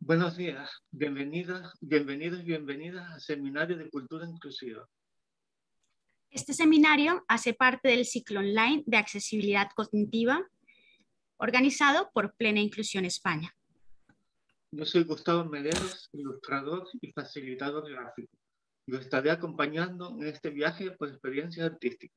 Buenos días, bienvenidos y bienvenidas al Seminario de Cultura Inclusiva. Este seminario hace parte del ciclo online de accesibilidad cognitiva organizado por Plena Inclusión España. Yo soy Gustavo Mederos, ilustrador y facilitador gráfico. Lo estaré acompañando en este viaje por experiencia artística.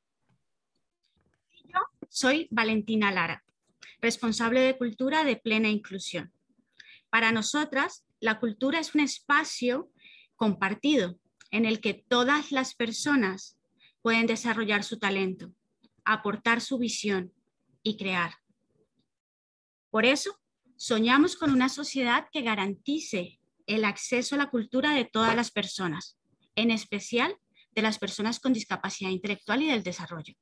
Yo soy Valentina Lara, responsable de cultura de Plena Inclusión. Para nosotras, la cultura es un espacio compartido en el que todas las personas pueden desarrollar su talento, aportar su visión y crear. Por eso, soñamos con una sociedad que garantice el acceso a la cultura de todas las personas, en especial de las personas con discapacidad intelectual y del desarrollo.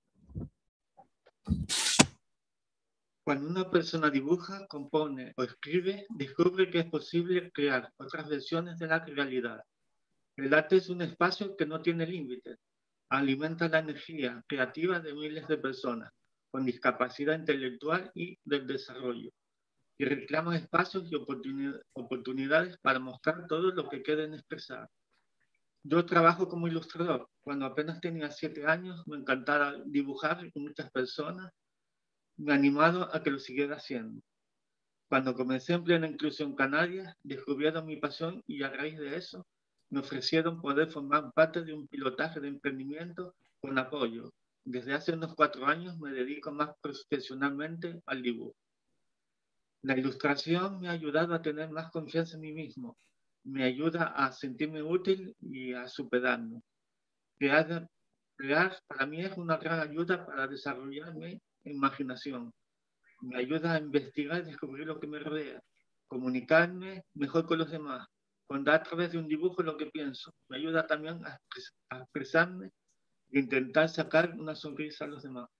Cuando una persona dibuja, compone o escribe, descubre que es posible crear otras versiones de la realidad. El arte es un espacio que no tiene límites. Alimenta la energía creativa de miles de personas con discapacidad intelectual y del desarrollo, y reclama espacios y oportunidades para mostrar todo lo que quieren expresar. Yo trabajo como ilustrador. Cuando apenas tenía 7 años, me encantaba dibujar con muchas personas. Me ha animado a que lo siguiera haciendo. Cuando comencé en Plena Inclusión Canarias, descubrieron mi pasión y a raíz de eso me ofrecieron poder formar parte de un pilotaje de emprendimiento con apoyo. Desde hace unos 4 años me dedico más profesionalmente al dibujo. La ilustración me ha ayudado a tener más confianza en mí mismo. Me ayuda a sentirme útil y a superarme. Crear para mí es una gran ayuda para desarrollar mi imaginación. Me ayuda a investigar y descubrir lo que me rodea, comunicarme mejor con los demás, contar a través de un dibujo lo que pienso. Me ayuda también a expresarme e intentar sacar una sonrisa a los demás.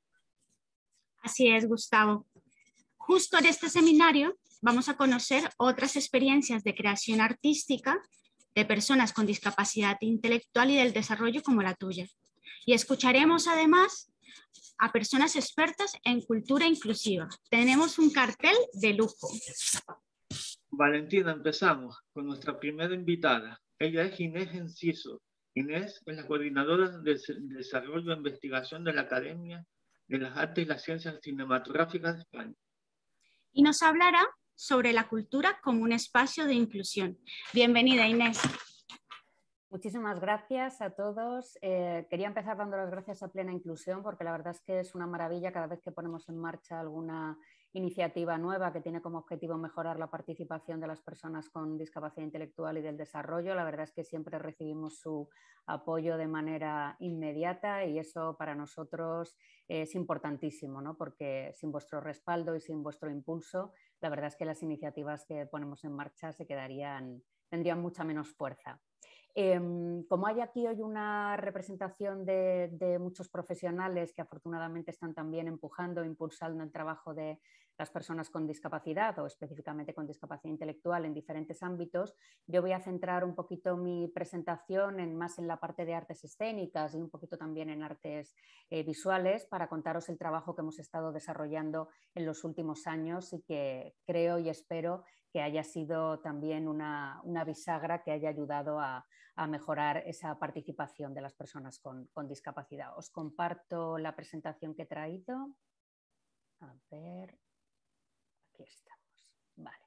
Así es, Gustavo. Justo en este seminario vamos a conocer otras experiencias de creación artística de personas con discapacidad intelectual y del desarrollo como la tuya. Y escucharemos además a personas expertas en cultura inclusiva. Tenemos un cartel de lujo. Valentina, empezamos con nuestra primera invitada. Ella es Inés Enciso. Inés es la coordinadora de desarrollo e investigación de la Academia de las Artes y las Ciencias Cinematográficas de España. Y nos hablará sobre la cultura como un espacio de inclusión. Bienvenida, Inés. Muchísimas gracias a todos. Quería empezar dando las gracias a Plena Inclusión porque la verdad es que es una maravilla cada vez que ponemos en marcha alguna iniciativa nueva que tiene como objetivo mejorar la participación de las personas con discapacidad intelectual y del desarrollo. La verdad es que siempre recibimos su apoyo de manera inmediata y eso para nosotros es importantísimo, ¿no? Porque sin vuestro respaldo y sin vuestro impulso, la verdad es que las iniciativas que ponemos en marcha tendrían mucha menos fuerza. Como hay aquí hoy una representación de muchos profesionales que afortunadamente están también empujando, impulsando el trabajo de las personas con discapacidad o específicamente con discapacidad intelectual en diferentes ámbitos, yo voy a centrar un poquito mi presentación más en la parte de artes escénicas y un poquito también en artes visuales para contaros el trabajo que hemos estado desarrollando en los últimos años y que creo y espero que haya sido también una bisagra que haya ayudado a mejorar esa participación de las personas con discapacidad. Os comparto la presentación que he traído. A ver, aquí estamos. Vale.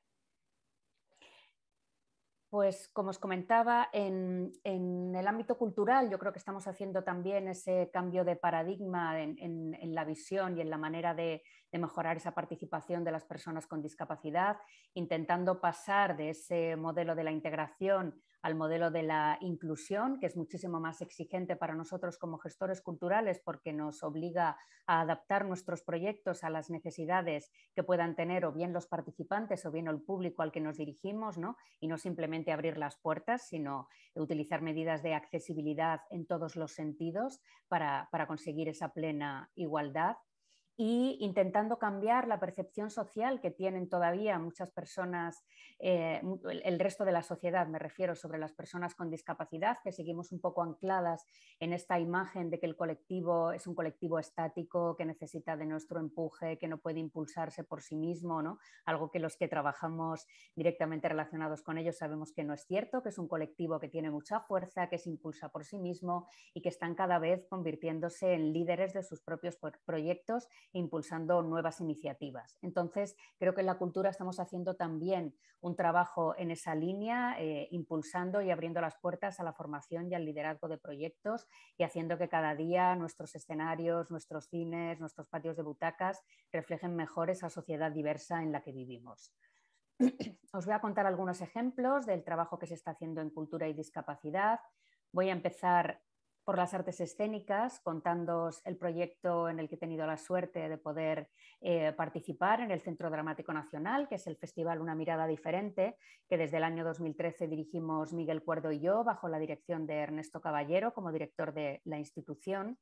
Pues como os comentaba, en el ámbito cultural yo creo que estamos haciendo también ese cambio de paradigma en la visión y en la manera de mejorar esa participación de las personas con discapacidad, intentando pasar de ese modelo de la integración al modelo de la inclusión, que es muchísimo más exigente para nosotros como gestores culturales porque nos obliga a adaptar nuestros proyectos a las necesidades que puedan tener o bien los participantes o bien el público al que nos dirigimos, ¿no? Y no simplemente abrir las puertas, sino utilizar medidas de accesibilidad en todos los sentidos para conseguir esa plena igualdad. y intentando cambiar la percepción social que tienen todavía muchas personas, el resto de la sociedad, me refiero, sobre las personas con discapacidad, que seguimos un poco ancladas en esta imagen de que el colectivo es un colectivo estático, que necesita de nuestro empuje, que no puede impulsarse por sí mismo, ¿no? Algo que los que trabajamos directamente relacionados con ellos sabemos que no es cierto, que es un colectivo que tiene mucha fuerza, que se impulsa por sí mismo y que están cada vez convirtiéndose en líderes de sus propios proyectos, impulsando nuevas iniciativas. Entonces, creo que en la cultura estamos haciendo también un trabajo en esa línea, impulsando y abriendo las puertas a la formación y al liderazgo de proyectos y haciendo que cada día nuestros escenarios, nuestros cines, nuestros patios de butacas reflejen mejor esa sociedad diversa en la que vivimos. Os voy a contar algunos ejemplos del trabajo que se está haciendo en cultura y discapacidad. Voy a empezar por las artes escénicas, contándoos el proyecto en el que he tenido la suerte de poder participar en el Centro Dramático Nacional, que es el festival Una Mirada Diferente, que desde el año 2013 dirigimos Miguel Cuerdo y yo, bajo la dirección de Ernesto Caballero como director de la institución.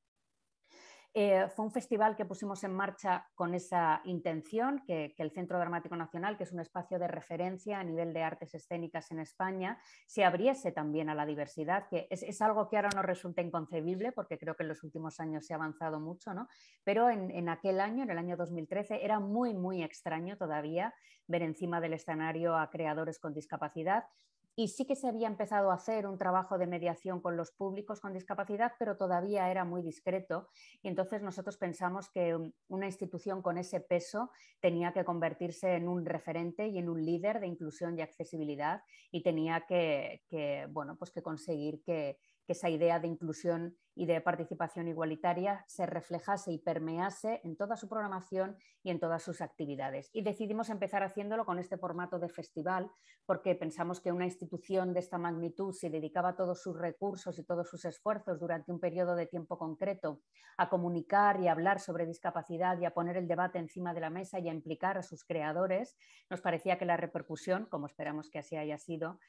Fue un festival que pusimos en marcha con esa intención, que el Centro Dramático Nacional, que es un espacio de referencia a nivel de artes escénicas en España, se abriese también a la diversidad, que es algo que ahora nos resulta inconcebible, porque creo que en los últimos años se ha avanzado mucho, ¿no? Pero en aquel año, en el año 2013, era muy, muy extraño todavía ver encima del escenario a creadores con discapacidad. Y sí que se había empezado a hacer un trabajo de mediación con los públicos con discapacidad, pero todavía era muy discreto. Y entonces nosotros pensamos que una institución con ese peso tenía que convertirse en un referente y en un líder de inclusión y accesibilidad, y tenía que conseguir que esa idea de inclusión y de participación igualitaria se reflejase y permease en toda su programación y en todas sus actividades. Y decidimos empezar haciéndolo con este formato de festival, porque pensamos que una institución de esta magnitud, si dedicaba todos sus recursos y todos sus esfuerzos durante un periodo de tiempo concreto a comunicar y a hablar sobre discapacidad y a poner el debate encima de la mesa y a implicar a sus creadores, nos parecía que la repercusión, como esperamos que así haya sido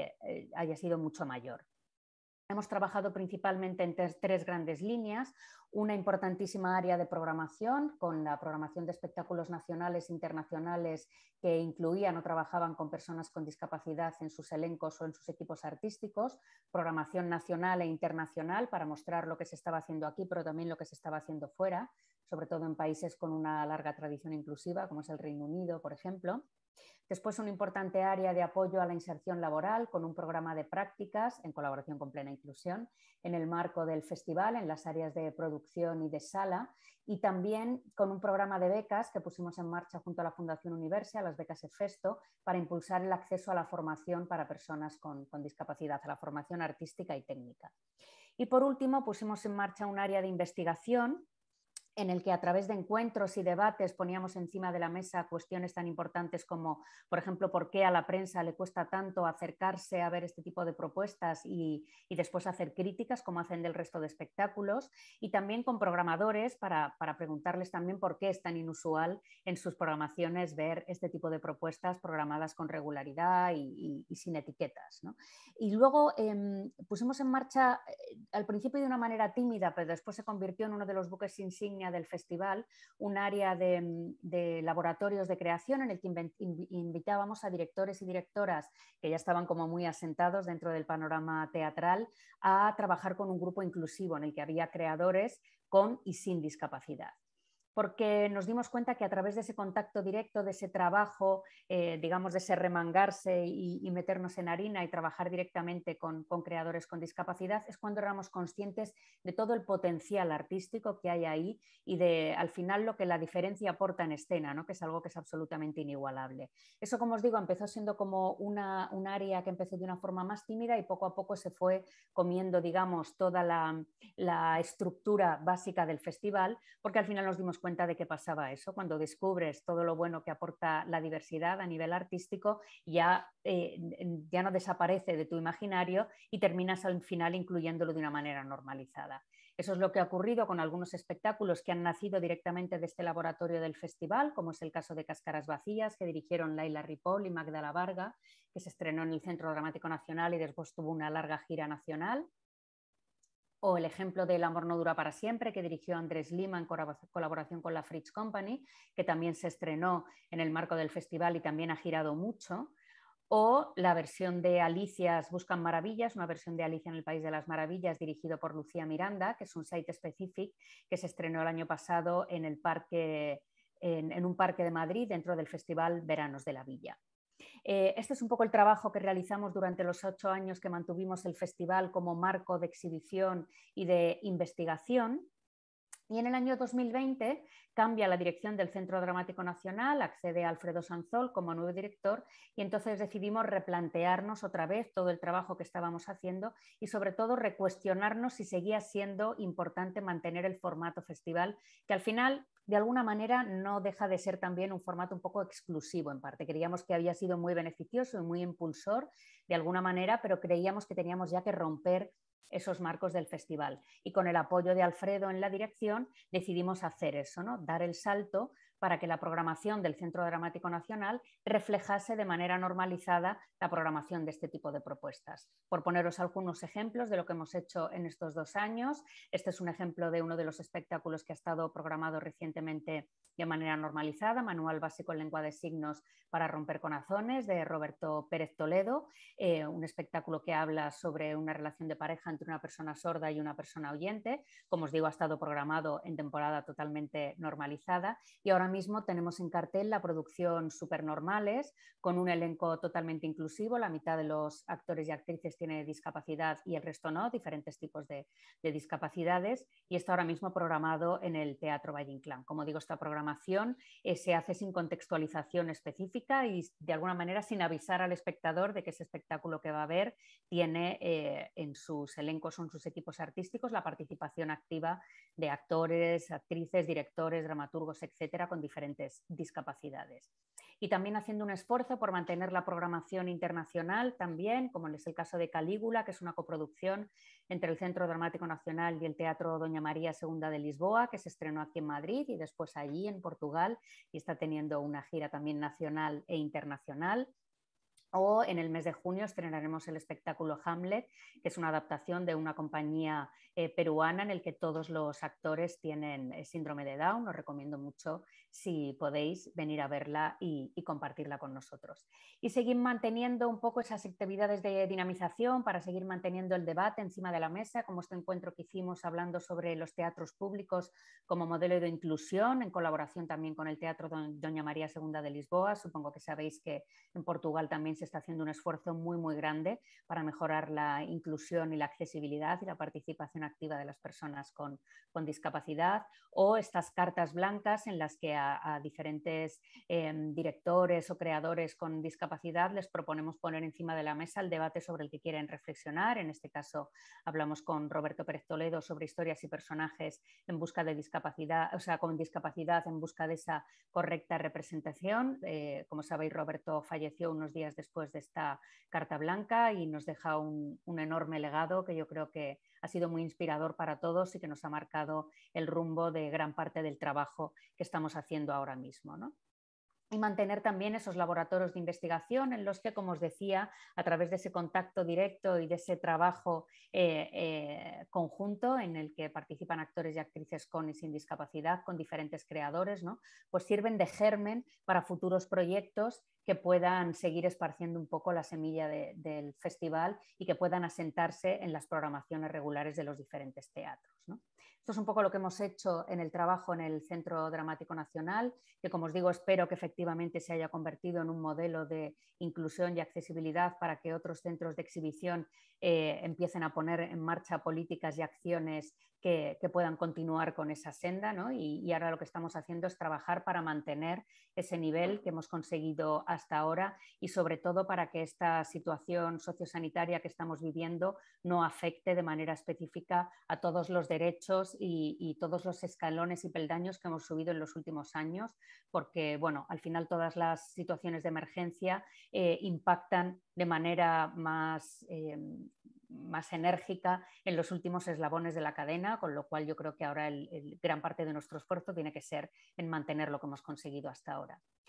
mucho mayor. Hemos trabajado principalmente en tres grandes líneas: una importantísima área de programación, con la programación de espectáculos nacionales e internacionales que incluían o trabajaban con personas con discapacidad en sus elencos o en sus equipos artísticos, programación nacional e internacional para mostrar lo que se estaba haciendo aquí, pero también lo que se estaba haciendo fuera, sobre todo en países con una larga tradición inclusiva, como es el Reino Unido, por ejemplo. Después, una importante área de apoyo a la inserción laboral, con un programa de prácticas en colaboración con Plena Inclusión en el marco del festival, en las áreas de producción y de sala, y también con un programa de becas que pusimos en marcha junto a la Fundación Universia, las becas EFESTO, para impulsar el acceso a la formación para personas con discapacidad, a la formación artística y técnica. Y por último, pusimos en marcha un área de investigación en el que a través de encuentros y debates poníamos encima de la mesa cuestiones tan importantes como, por ejemplo, por qué a la prensa le cuesta tanto acercarse a ver este tipo de propuestas y después hacer críticas, como hacen del resto de espectáculos, y también con programadores para preguntarles también por qué es tan inusual en sus programaciones ver este tipo de propuestas programadas con regularidad y sin etiquetas, ¿no? Y luego pusimos en marcha, al principio de una manera tímida, pero después se convirtió en uno de los buques insignia del festival, un área de laboratorios de creación en el que invitábamos a directores y directoras que ya estaban como muy asentados dentro del panorama teatral a trabajar con un grupo inclusivo en el que había creadores con y sin discapacidad. Porque nos dimos cuenta que a través de ese contacto directo, de ese trabajo, digamos, de ese remangarse y meternos en harina y trabajar directamente con creadores con discapacidad, es cuando éramos conscientes de todo el potencial artístico que hay ahí y de, al final, lo que la diferencia aporta en escena, ¿no? Que es algo que es absolutamente inigualable. Eso, como os digo, empezó siendo como un área que empezó de una forma más tímida y poco a poco se fue comiendo, digamos, toda la estructura básica del festival, porque al final nos dimos cuenta de que pasaba eso. Cuando descubres todo lo bueno que aporta la diversidad a nivel artístico, ya no desaparece de tu imaginario y terminas al final incluyéndolo de una manera normalizada. Eso es lo que ha ocurrido con algunos espectáculos que han nacido directamente de este laboratorio del festival, como es el caso de Cáscaras Vacías, que dirigieron Laila Ripoll y Magda La Varga, que se estrenó en el Centro Dramático Nacional y después tuvo una larga gira nacional. o el ejemplo del Amor no dura para siempre, que dirigió Andrés Lima en colaboración con la Fritz Company, que también se estrenó en el marco del festival y también ha girado mucho. O la versión de Alicias Buscan Maravillas, una versión de Alicia en el País de las Maravillas dirigido por Lucía Miranda, que es un site specific que se estrenó el año pasado en un parque de Madrid dentro del Festival Veranos de la Villa. Este es un poco el trabajo que realizamos durante los 8 años que mantuvimos el festival como marco de exhibición y de investigación. Y en el año 2020 cambia la dirección del Centro Dramático Nacional, accede Alfredo Sanzol como nuevo director y entonces decidimos replantearnos otra vez todo el trabajo que estábamos haciendo y sobre todo recuestionarnos si seguía siendo importante mantener el formato festival, que al final de alguna manera no deja de ser también un formato un poco exclusivo en parte. Creíamos que había sido muy beneficioso y muy impulsor de alguna manera, pero creíamos que teníamos ya que romper esos marcos del festival. Y con el apoyo de Alfredo en la dirección decidimos hacer eso, ¿no? Dar el salto para que la programación del Centro Dramático Nacional reflejase de manera normalizada la programación de este tipo de propuestas. Por poneros algunos ejemplos de lo que hemos hecho en estos 2 años, este es un ejemplo de uno de los espectáculos que ha estado programado recientemente de manera normalizada, Manual Básico en Lengua de Signos para romper corazones, de Roberto Pérez Toledo, un espectáculo que habla sobre una relación de pareja entre una persona sorda y una persona oyente. Como os digo, ha estado programado en temporada totalmente normalizada y ahora mismo tenemos en cartel la producción Supernormales con un elenco totalmente inclusivo. La mitad de los actores y actrices tiene discapacidad y el resto no, diferentes tipos de discapacidades, y está ahora mismo programado en el Teatro Valle Inclán. Como digo, esta programación se hace sin contextualización específica y de alguna manera sin avisar al espectador de que ese espectáculo que va a ver tiene en sus elencos o en sus equipos artísticos la participación activa de actores, actrices, directores, dramaturgos, etcétera, con diferentes discapacidades. Y también haciendo un esfuerzo por mantener la programación internacional también, como es el caso de Calígula, que es una coproducción entre el Centro Dramático Nacional y el Teatro Doña María II de Lisboa, que se estrenó aquí en Madrid y después allí en Portugal y está teniendo una gira también nacional e internacional. O en el mes de junio estrenaremos el espectáculo Hamlet, que es una adaptación de una compañía peruana en el que todos los actores tienen síndrome de Down. Os recomiendo mucho si podéis venir a verla y compartirla con nosotros. Y seguir manteniendo un poco esas actividades de dinamización para seguir manteniendo el debate encima de la mesa, como este encuentro que hicimos hablando sobre los teatros públicos como modelo de inclusión, en colaboración también con el Teatro Doña María II de Lisboa. Supongo que sabéis que en Portugal también se está haciendo un esfuerzo muy, muy grande para mejorar la inclusión y la accesibilidad y la participación activa de las personas con discapacidad, o estas cartas blancas en las que a diferentes directores o creadores con discapacidad les proponemos poner encima de la mesa el debate sobre el que quieren reflexionar. En este caso hablamos con Roberto Pérez Toledo sobre historias y personajes en busca de discapacidad, o sea, con discapacidad en busca de esa correcta representación. Como sabéis, Roberto falleció unos días después de esta carta blanca y nos deja un enorme legado que yo creo que ha sido muy inspirador para todos y que nos ha marcado el rumbo de gran parte del trabajo que estamos haciendo ahora mismo, ¿no? Y mantener también esos laboratorios de investigación en los que, como os decía, a través de ese contacto directo y de ese trabajo conjunto en el que participan actores y actrices con y sin discapacidad, con diferentes creadores, ¿no? Pues sirven de germen para futuros proyectos que puedan seguir esparciendo un poco la semilla del festival y que puedan asentarse en las programaciones regulares de los diferentes teatros, ¿no? Esto es un poco lo que hemos hecho en el trabajo en el Centro Dramático Nacional, que, como os digo, espero que efectivamente se haya convertido en un modelo de inclusión y accesibilidad para que otros centros de exhibición empiecen a poner en marcha políticas y acciones que puedan continuar con esa senda, ¿no? Y ahora lo que estamos haciendo es trabajar para mantener ese nivel que hemos conseguido hasta ahora y sobre todo para que esta situación sociosanitaria que estamos viviendo no afecte de manera específica a todos los derechos y todos los escalones y peldaños que hemos subido en los últimos años, porque bueno, al final todas las situaciones de emergencia impactan de manera más enérgica en los últimos eslabones de la cadena, con lo cual yo creo que ahora gran parte de nuestro esfuerzo tiene que ser en mantener lo que hemos conseguido hasta ahora.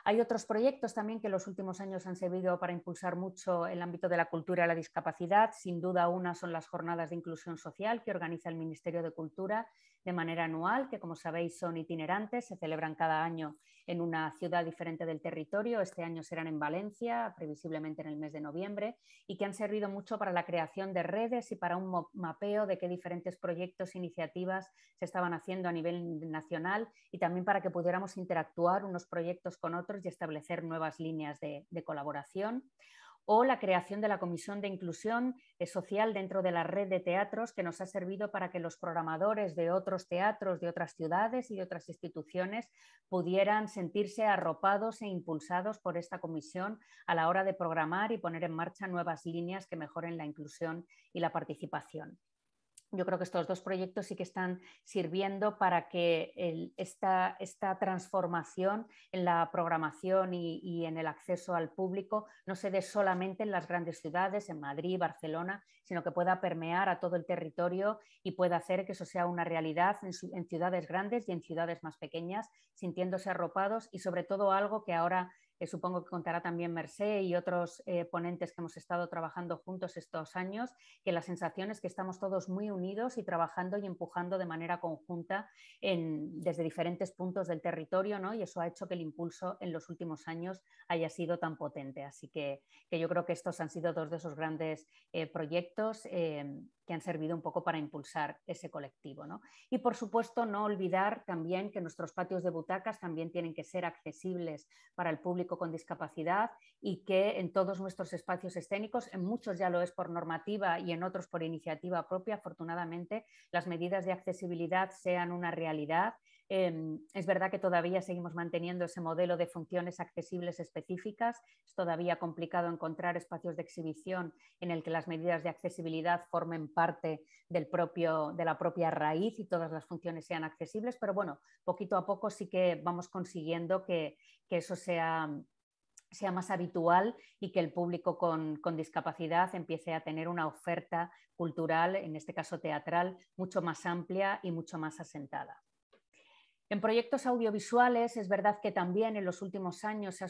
Hay otros proyectos también que en los últimos años han servido para impulsar mucho el ámbito de la cultura y la discapacidad. Sin duda, una son las jornadas de inclusión social que organiza el Ministerio de Cultura de manera anual, que como sabéis son itinerantes, se celebran cada año en una ciudad diferente del territorio. Este año serán en Valencia, previsiblemente en el mes de noviembre, y que han servido mucho para la creación de redes y para un mapeo de qué diferentes proyectos e iniciativas se estaban haciendo a nivel nacional, y también para que pudiéramos interactuar unos proyectos con otros y establecer nuevas líneas de colaboración. O la creación de la Comisión de Inclusión Social dentro de la red de teatros, que nos ha servido para que los programadores de otros teatros, de otras ciudades y de otras instituciones pudieran sentirse arropados e impulsados por esta comisión a la hora de programar y poner en marcha nuevas líneas que mejoren la inclusión y la participación. Yo creo que estos dos proyectos sí que están sirviendo para que esta transformación en la programación y en el acceso al público no se dé solamente en las grandes ciudades, en Madrid, Barcelona, sino que pueda permear a todo el territorio y pueda hacer que eso sea una realidad en ciudades grandes y en ciudades más pequeñas, sintiéndose arropados, y sobre todo algo que ahora supongo que contará también Mercé y otros ponentes que hemos estado trabajando juntos estos años, que la sensación es que estamos todos muy unidos y trabajando y empujando de manera conjunta desde diferentes puntos del territorio, ¿no? Y eso ha hecho que el impulso en los últimos años haya sido tan potente. Así que yo creo que estos han sido dos de esos grandes proyectos que han servido un poco para impulsar ese colectivo, ¿no? Y por supuesto no olvidar también que nuestros patios de butacas también tienen que ser accesibles para el público con discapacidad, y que en todos nuestros espacios escénicos, en muchos ya lo es por normativa y en otros por iniciativa propia, afortunadamente, las medidas de accesibilidad sean una realidad. Es verdad que todavía seguimos manteniendo ese modelo de funciones accesibles específicas. Es todavía complicado encontrar espacios de exhibición en el que las medidas de accesibilidad formen parte de la propia raíz y todas las funciones sean accesibles, pero bueno, poquito a poco sí que vamos consiguiendo que eso sea más habitual y que el público con discapacidad empiece a tener una oferta cultural, en este caso teatral, mucho más amplia y mucho más asentada. En proyectos audiovisuales es verdad que también en los últimos años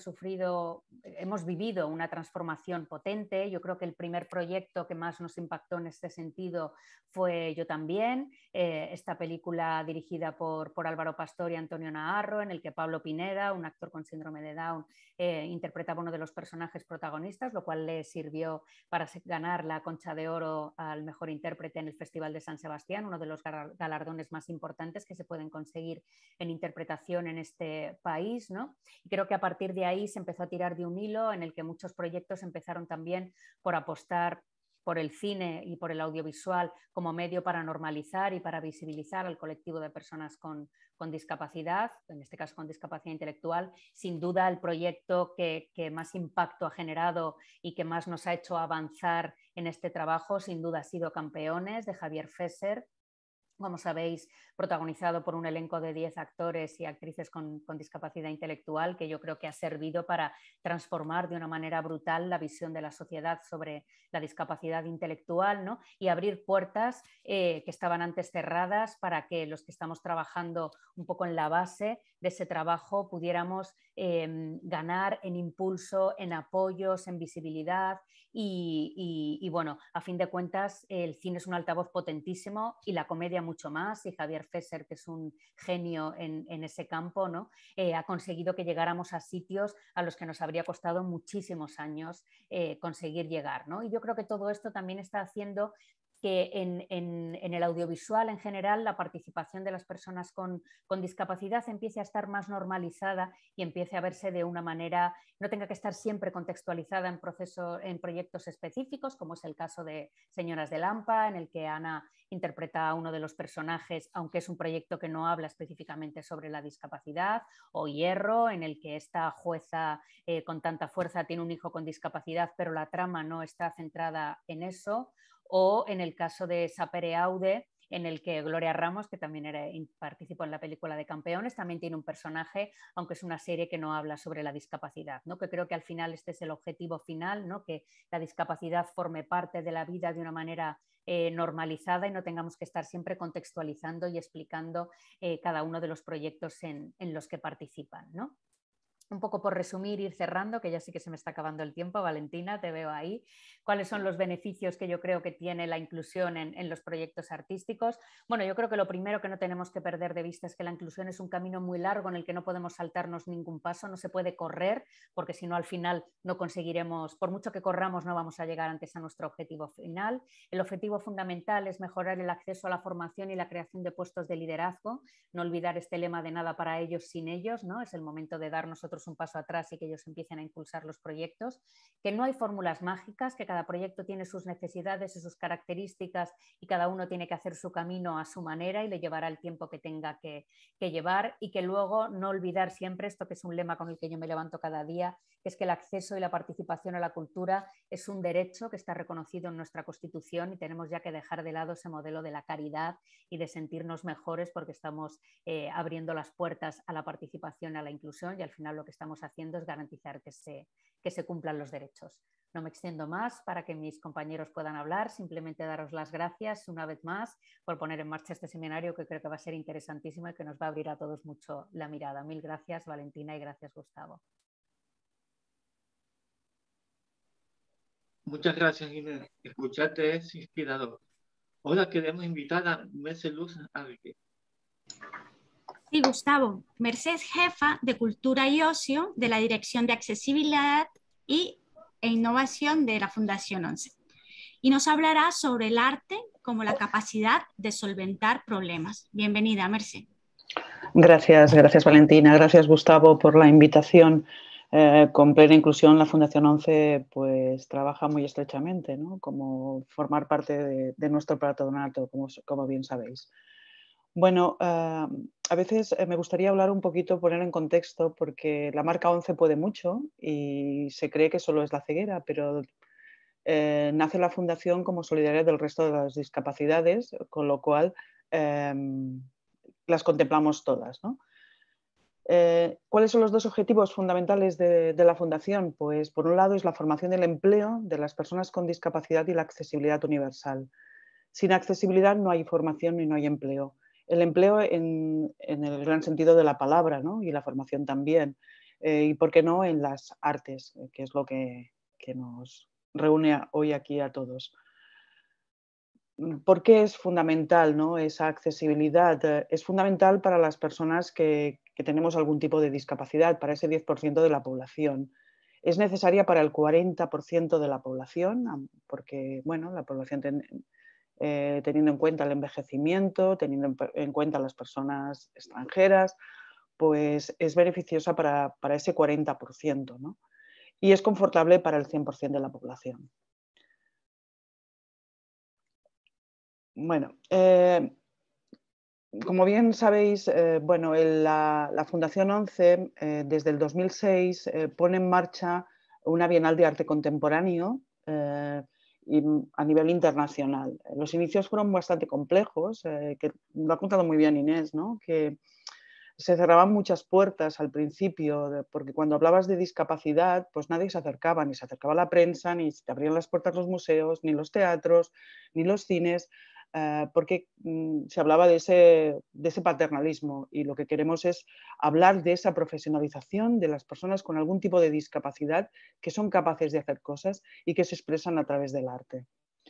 hemos vivido una transformación potente. Yo creo que el primer proyecto que más nos impactó en este sentido fue Yo también, esta película dirigida por Álvaro Pastor y Antonio Naharro, en el que Pablo Pineda, un actor con síndrome de Down, interpretaba uno de los personajes protagonistas, lo cual le sirvió para ganar la Concha de Oro al mejor intérprete en el Festival de San Sebastián, uno de los galardones más importantes que se pueden conseguir en interpretación en este país, ¿no? Y creo que a partir de ahí se empezó a tirar de un hilo en el que muchos proyectos empezaron también por apostar por el cine y por el audiovisual como medio para normalizar y para visibilizar al colectivo de personas con discapacidad, en este caso con discapacidad intelectual. Sin duda el proyecto que más impacto ha generado y que más nos ha hecho avanzar en este trabajo, sin duda ha sido Campeones, de Javier Fesser, como sabéis, protagonizado por un elenco de 10 actores y actrices con discapacidad intelectual, que yo creo que ha servido para transformar de una manera brutal la visión de la sociedad sobre la discapacidad intelectual, ¿no? Y abrir puertas que estaban antes cerradas para que los que estamos trabajando un poco en la base de ese trabajo pudiéramos ganar en impulso, en apoyos, en visibilidad. Y bueno, a fin de cuentas el cine es un altavoz potentísimo y la comedia mucho más, y Javier Fesser, que es un genio en ese campo, ¿no? Ha conseguido que llegáramos a sitios a los que nos habría costado muchísimos años conseguir llegar, ¿no? Y yo creo que todo esto también está haciendo que en el audiovisual en general la participación de las personas con discapacidad empiece a estar más normalizada y empiece a verse de una manera, no tenga que estar siempre contextualizada en proyectos específicos, como es el caso de Señoras de Lampa, en el que Ana interpreta a uno de los personajes, aunque es un proyecto que no habla específicamente sobre la discapacidad, o Hierro, en el que esta jueza con tanta fuerza tiene un hijo con discapacidad, pero la trama no está centrada en eso, o en el caso de Sapere Aude, en el que Gloria Ramos, que también participó en la película de Campeones, también tiene un personaje, aunque es una serie que no habla sobre la discapacidad, ¿no? Que creo que al final este es el objetivo final, ¿no? Que la discapacidad forme parte de la vida de una manera normalizada y no tengamos que estar siempre contextualizando y explicando cada uno de los proyectos en los que participan, ¿no? un poco por resumir, ir cerrando, que ya sí que se me está acabando el tiempo. Valentina, te veo ahí. ¿Cuáles son los beneficios que yo creo que tiene la inclusión en los proyectos artísticos? Bueno, yo creo que lo primero que no tenemos que perder de vista es que la inclusión es un camino muy largo en el que no podemos saltarnos ningún paso, no se puede correr, porque si no al final no conseguiremos, por mucho que corramos, no vamos a llegar antes a nuestro objetivo final. El objetivo fundamental es mejorar el acceso a la formación y la creación de puestos de liderazgo. No olvidar este lema de nada para ellos sin ellos, ¿no? Es el momento de dar nosotros un paso atrás y que ellos empiecen a impulsar los proyectos, que no hay fórmulas mágicas, que cada proyecto tiene sus necesidades y sus características y cada uno tiene que hacer su camino a su manera y le llevará el tiempo que tenga que llevar, y que luego no olvidar siempre esto, que es un lema con el que yo me levanto cada día, que es que el acceso y la participación a la cultura es un derecho que está reconocido en nuestra Constitución, y tenemos ya que dejar de lado ese modelo de la caridad y de sentirnos mejores porque estamos abriendo las puertas a la participación, a la inclusión, y al final lo que estamos haciendo es garantizar que se cumplan los derechos. No me extiendo más para que mis compañeros puedan hablar, simplemente daros las gracias una vez más por poner en marcha este seminario, que creo que va a ser interesantísimo y que nos va a abrir a todos mucho la mirada. Mil gracias, Valentina, y gracias, Gustavo. Muchas gracias, Inés. Escucharte es inspirador. Ahora queremos invitar a Mercè Luz Arque. Sí, Gustavo. Mercè es jefa de Cultura y Ocio de la Dirección de Accesibilidad e Innovación de la Fundación 11. Y nos hablará sobre el arte como la capacidad de solventar problemas. Bienvenida, Mercè. Gracias, gracias Valentina, gracias Gustavo por la invitación. Con Plena Inclusión la Fundación 11 pues trabaja muy estrechamente, ¿no? Como formar parte de nuestro patronato, como bien sabéis. Bueno, a veces me gustaría hablar un poquito, poner en contexto, porque la marca 11 puede mucho y se cree que solo es la ceguera, pero nace la Fundación como solidaria del resto de las discapacidades, con lo cual las contemplamos todas, ¿no? ¿Cuáles son los dos objetivos fundamentales de la Fundación? Pues por un lado es la formación del empleo de las personas con discapacidad y la accesibilidad universal. Sin accesibilidad no hay formación y no hay empleo. El empleo en el gran sentido de la palabra, ¿no? Y la formación también. Y por qué no en las artes, que es lo que nos reúne hoy aquí a todos. ¿Por qué es fundamental, ¿no? Esa accesibilidad? Es fundamental para las personas que tenemos algún tipo de discapacidad, para ese 10% de la población. Es necesaria para el 40% de la población, porque bueno, la población teniendo en cuenta el envejecimiento, teniendo en cuenta las personas extranjeras, pues es beneficiosa para ese 40%, ¿no? Y es confortable para el 100% de la población. Bueno, como bien sabéis, bueno, la Fundación 11 desde el 2006 pone en marcha una Bienal de Arte Contemporáneo a nivel internacional. Los inicios fueron bastante complejos, que lo ha contado muy bien Inés, ¿no? Que se cerraban muchas puertas al principio, porque cuando hablabas de discapacidad, pues nadie se acercaba, ni se acercaba la prensa, ni se te abrían las puertas los museos, ni los teatros, ni los cines, porque se hablaba de ese paternalismo, y lo que queremos es hablar de esa profesionalización de las personas con algún tipo de discapacidad que son capaces de hacer cosas y que se expresan a través del arte.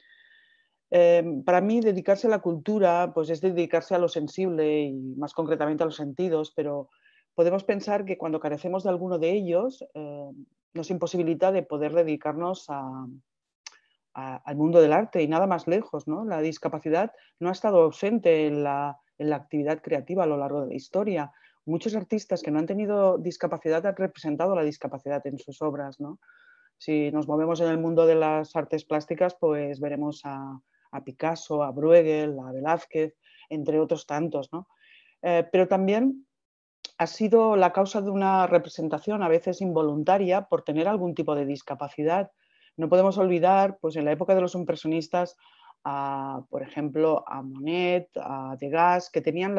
Para mí, dedicarse a la cultura pues es dedicarse a lo sensible y más concretamente a los sentidos, pero podemos pensar que cuando carecemos de alguno de ellos nos imposibilita de poder dedicarnos al mundo del arte, y nada más lejos, ¿no? La discapacidad no ha estado ausente en la actividad creativa a lo largo de la historia. Muchos artistas que no han tenido discapacidad han representado la discapacidad en sus obras, ¿no? Si nos movemos en el mundo de las artes plásticas, pues veremos a Picasso, a Bruegel, a Velázquez, entre otros tantos, ¿no? Pero también ha sido la causa de una representación a veces involuntaria por tener algún tipo de discapacidad. No podemos olvidar, pues en la época de los impresionistas, por ejemplo, a Monet, a Degas, que tenían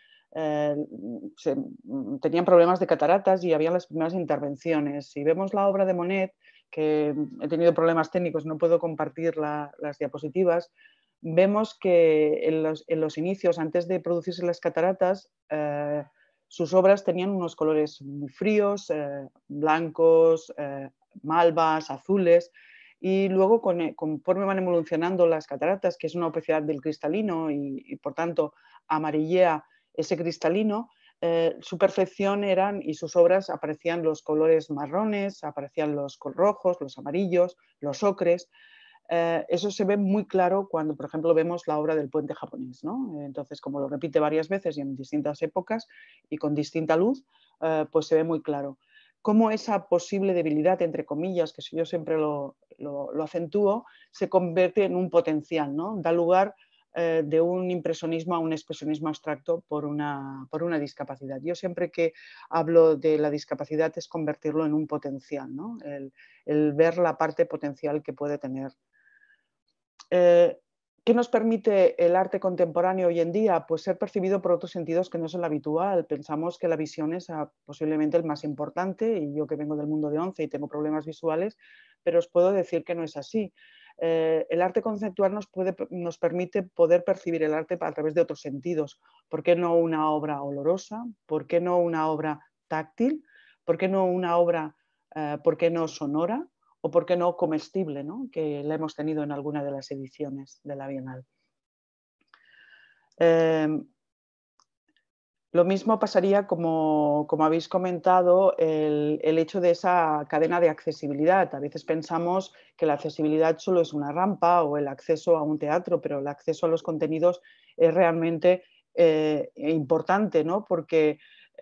tenían problemas de cataratas y había las primeras intervenciones. Si vemos la obra de Monet, que he tenido problemas técnicos, no puedo compartir las diapositivas, vemos que en los inicios, antes de producirse las cataratas, Sus obras tenían unos colores muy fríos, blancos, malvas, azules, y luego conforme van evolucionando las cataratas, que es una opacidad del cristalino y por tanto amarillea ese cristalino, su perfección eran, y sus obras aparecían los colores marrones, aparecían los rojos, los amarillos, los ocres. Eso se ve muy claro cuando, por ejemplo, vemos la obra del puente japonés, ¿no? Entonces, como lo repite varias veces y en distintas épocas y con distinta luz, pues se ve muy claro cómo esa posible debilidad, entre comillas, que yo siempre lo acentúo, se convierte en un potencial, ¿no? Da lugar de un impresionismo a un expresionismo abstracto por una discapacidad. Yo siempre que hablo de la discapacidad es convertirlo en un potencial, ¿no? El ver la parte potencial que puede tener. ¿Qué nos permite el arte contemporáneo hoy en día? Pues ser percibido por otros sentidos que no es el habitual. Pensamos que la visión es posiblemente el más importante, y yo que vengo del mundo de 11 y tengo problemas visuales, pero os puedo decir que no es así. El arte conceptual nos permite poder percibir el arte a través de otros sentidos. ¿Por qué no una obra olorosa? ¿Por qué no una obra táctil? ¿Por qué no una obra, por qué no sonora? O por qué no comestible, ¿no? Que la hemos tenido en alguna de las ediciones de la Bienal. Lo mismo pasaría, como habéis comentado, el hecho de esa cadena de accesibilidad. A veces pensamos que la accesibilidad solo es una rampa o el acceso a un teatro, pero el acceso a los contenidos es realmente importante, ¿no? Porque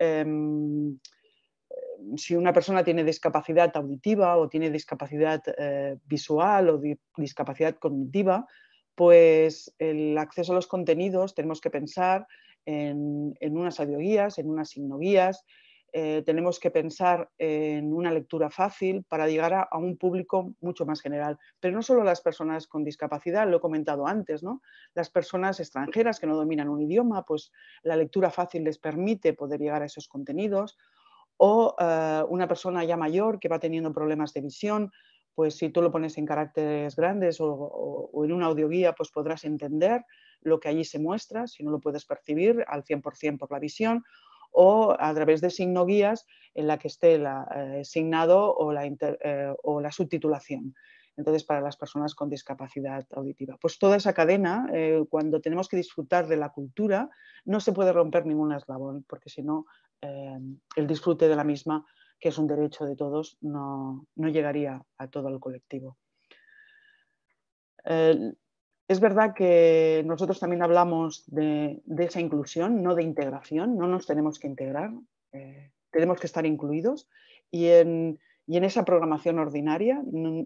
si una persona tiene discapacidad auditiva o tiene discapacidad visual o discapacidad cognitiva, pues el acceso a los contenidos tenemos que pensar en unas audioguías, en unas signoguías, tenemos que pensar en una lectura fácil para llegar a un público mucho más general. Pero no solo las personas con discapacidad, lo he comentado antes, ¿no? Las personas extranjeras que no dominan un idioma, pues la lectura fácil les permite poder llegar a esos contenidos. O una persona ya mayor que va teniendo problemas de visión, pues si tú lo pones en caracteres grandes o en una audioguía, pues podrás entender lo que allí se muestra, si no lo puedes percibir al 100% por la visión, o a través de signoguías en la que esté signado o la subtitulación. Entonces, para las personas con discapacidad auditiva. Pues toda esa cadena, cuando tenemos que disfrutar de la cultura, no se puede romper ningún eslabón, porque si no, el disfrute de la misma, que es un derecho de todos, no llegaría a todo el colectivo. Es verdad que nosotros también hablamos de esa inclusión, no de integración, no nos tenemos que integrar, tenemos que estar incluidos, y en esa programación ordinaria,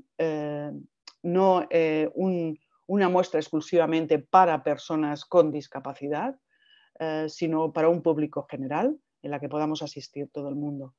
no una muestra exclusivamente para personas con discapacidad, sino para un público general en la que podamos asistir todo el mundo.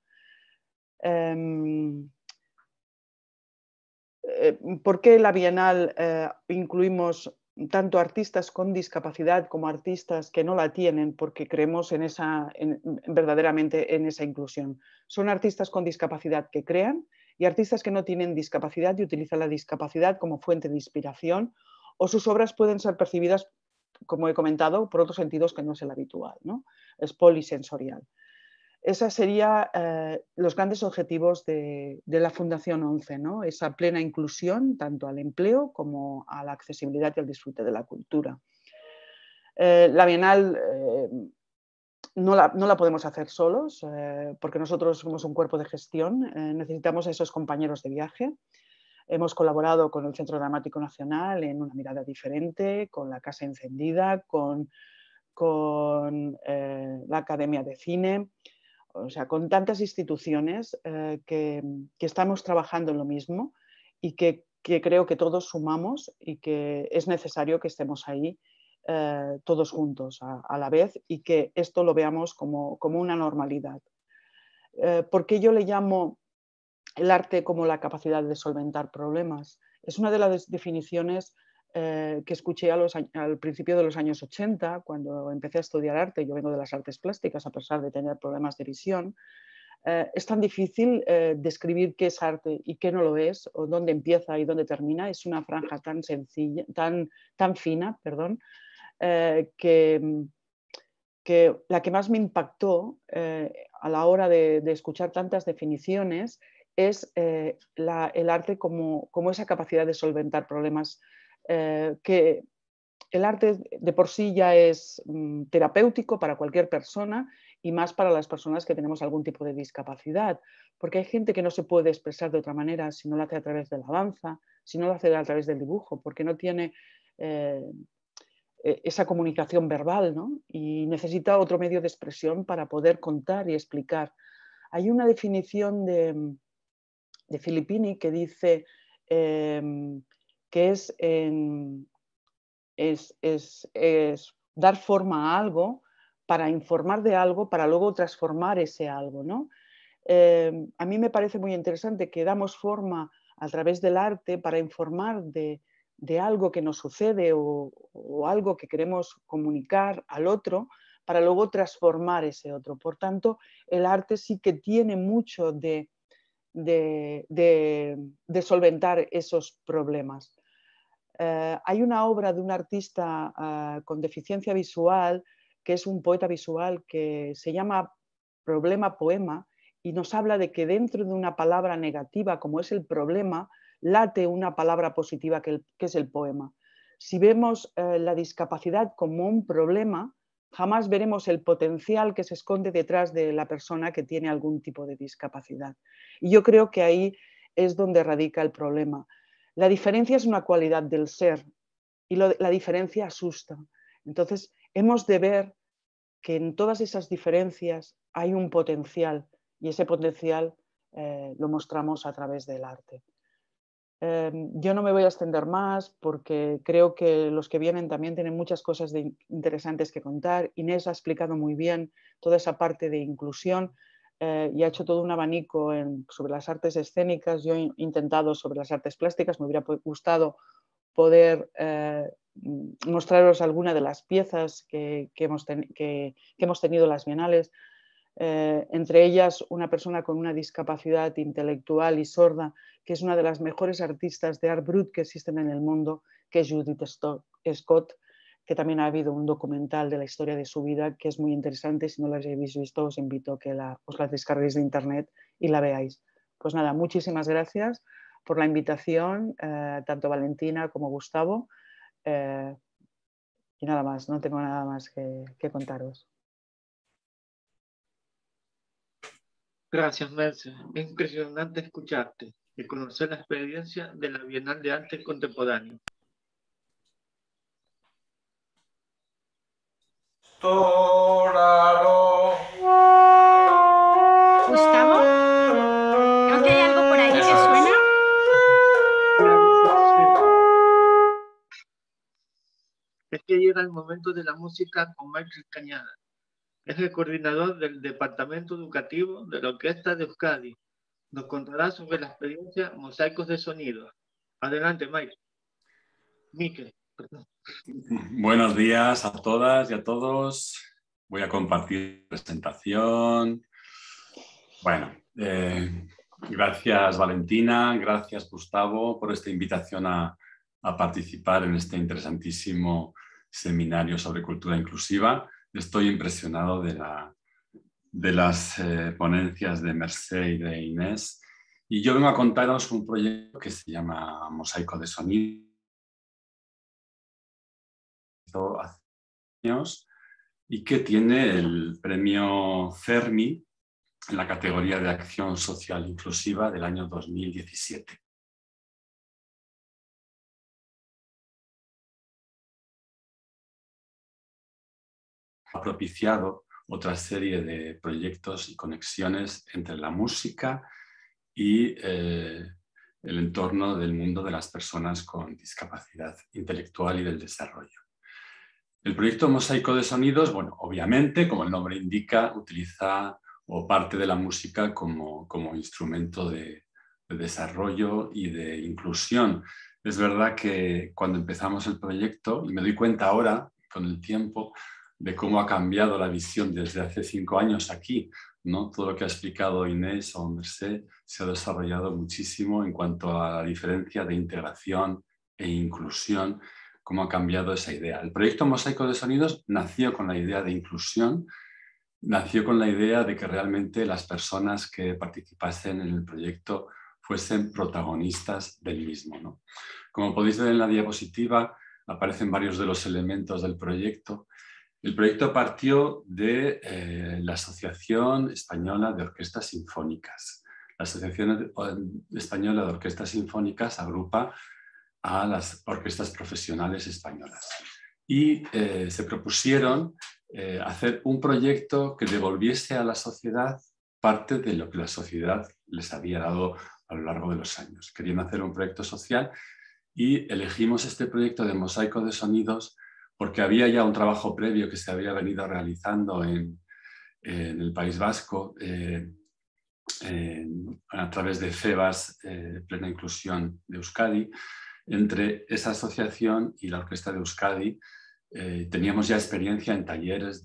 ¿Por qué la Bienal incluimos tanto artistas con discapacidad como artistas que no la tienen? Porque creemos verdaderamente en esa inclusión. Son artistas con discapacidad que crean y artistas que no tienen discapacidad y utilizan la discapacidad como fuente de inspiración, o sus obras pueden ser percibidas, como he comentado, por otros sentidos que no es el habitual, ¿no? Es polisensorial. Esos serían los grandes objetivos de la Fundación 11, ¿no? Esa plena inclusión tanto al empleo como a la accesibilidad y al disfrute de la cultura. La Bienal no la podemos hacer solos, porque nosotros somos un cuerpo de gestión, necesitamos a esos compañeros de viaje. Hemos colaborado con el Centro Dramático Nacional en Una Mirada Diferente, con la Casa Encendida, con la Academia de Cine. O sea, con tantas instituciones que estamos trabajando en lo mismo y que creo que todos sumamos y que es necesario que estemos ahí todos juntos a la vez, y que esto lo veamos como una normalidad. ¿Por qué yo le llamo el arte como la capacidad de solventar problemas? Es una de las definiciones que escuché al principio de los años 80, cuando empecé a estudiar arte. Yo vengo de las artes plásticas, a pesar de tener problemas de visión. Es tan difícil describir qué es arte y qué no lo es, o dónde empieza y dónde termina. Es una franja tan sencilla, tan fina, perdón, que que la que más me impactó a la hora de escuchar tantas definiciones es el arte como esa capacidad de solventar problemas, que el arte de por sí ya es terapéutico para cualquier persona y más para las personas que tenemos algún tipo de discapacidad, porque hay gente que no se puede expresar de otra manera si no lo hace a través de la danza, si no lo hace a través del dibujo, porque no tiene esa comunicación verbal, ¿no? Y necesita otro medio de expresión para poder contar y explicar. Hay una definición de Filippini que dice que es dar forma a algo para informar de algo, para luego transformar ese algo, ¿no? A mí me parece muy interesante que damos forma a través del arte para informar de algo que nos sucede o algo que queremos comunicar al otro para luego transformar ese otro. Por tanto, el arte sí que tiene mucho de solventar esos problemas. Hay una obra de un artista con deficiencia visual, que es un poeta visual, que se llama Problema Poema, y nos habla de que dentro de una palabra negativa como es el problema, late una palabra positiva que es el poema. Si vemos la discapacidad como un problema, jamás veremos el potencial que se esconde detrás de la persona que tiene algún tipo de discapacidad. Y yo creo que ahí es donde radica el problema. La diferencia es una cualidad del ser y la diferencia asusta. Entonces, hemos de ver que en todas esas diferencias hay un potencial y ese potencial lo mostramos a través del arte. Yo no me voy a extender más porque creo que los que vienen también tienen muchas cosas interesantes que contar. Inés ha explicado muy bien toda esa parte de inclusión y ha hecho todo un abanico sobre las artes escénicas. Yo he intentado sobre las artes plásticas. Me hubiera gustado poder mostraros alguna de las piezas que hemos tenido en las bienales. Entre ellas una persona con una discapacidad intelectual y sorda, que es una de las mejores artistas de art brut que existen en el mundo, que es Judith Scott, que también ha habido un documental de la historia de su vida que es muy interesante. Si no lo habéis visto, os invito a que os la descarguéis de internet y la veáis. Pues nada, muchísimas gracias por la invitación, tanto Valentina como Gustavo. Y nada más, no tengo nada más que contaros. Gracias, Merce. Es impresionante escucharte y conocer la experiencia de la Bienal de Arte Contemporáneo. Gustavo, creo que hay algo por ahí que suena. Es que llega el momento de la música con Michael Cañada. Es el coordinador del Departamento Educativo de la Orquesta de Euskadi. Nos contará sobre la experiencia Mosaicos de Sonido. Adelante, Mikel. Buenos días a todas y a todos. Voy a compartir presentación. Bueno, gracias Valentina, gracias Gustavo por esta invitación a participar en este interesantísimo seminario sobre cultura inclusiva. Estoy impresionado de las ponencias de Mercè y de Inés. Y yo vengo a contaros un proyecto que se llama Mosaico de Sonido. Hace años y que tiene el premio Fermi en la categoría de acción social inclusiva del año 2017. Ha propiciado otra serie de proyectos y conexiones entre la música y el entorno del mundo de las personas con discapacidad intelectual y del desarrollo. El proyecto Mosaico de Sonidos, bueno, obviamente, como el nombre indica, utiliza o parte de la música como instrumento de desarrollo y de inclusión. Es verdad que cuando empezamos el proyecto, y me doy cuenta ahora, con el tiempo, de cómo ha cambiado la visión desde hace 5 años aquí, ¿no? Todo lo que ha explicado Inés o Mercè se ha desarrollado muchísimo en cuanto a la diferencia de integración e inclusión cómo ha cambiado esa idea. El proyecto Mosaico de Sonidos nació con la idea de inclusión, nació con la idea de que realmente las personas que participasen en el proyecto fuesen protagonistas del mismo, ¿no? Como podéis ver en la diapositiva, aparecen varios de los elementos del proyecto. El proyecto partió de la Asociación Española de Orquestas Sinfónicas. La Asociación Española de Orquestas Sinfónicas agrupa a las orquestas profesionales españolas. Y se propusieron hacer un proyecto que devolviese a la sociedad parte de lo que la sociedad les había dado a lo largo de los años. Querían hacer un proyecto social y elegimos este proyecto de Mosaico de Sonidos porque había ya un trabajo previo que se había venido realizando en el País Vasco a través de FEBAS, Plena Inclusión de Euskadi. Entre esa asociación y la Orquesta de Euskadi teníamos ya experiencia en talleres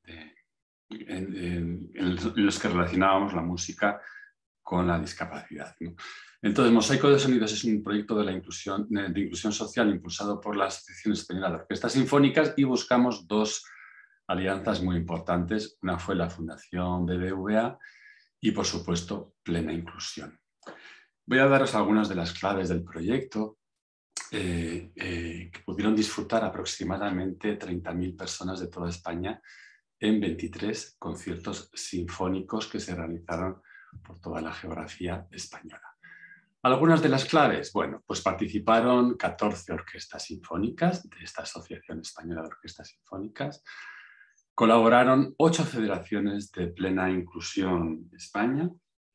en los que relacionábamos la música con la discapacidad, ¿no? Entonces, Mosaico de Sonidos es un proyecto de inclusión social impulsado por la Asociación Española de Orquestas Sinfónicas y buscamos dos alianzas muy importantes. Una fue la Fundación BBVA y, por supuesto, Plena Inclusión. Voy a daros algunas de las claves del proyecto que pudieron disfrutar aproximadamente 30.000 personas de toda España en 23 conciertos sinfónicos que se realizaron por toda la geografía española. Algunas de las claves, bueno, pues participaron 14 orquestas sinfónicas de esta Asociación Española de Orquestas Sinfónicas, colaboraron 8 federaciones de Plena Inclusión España,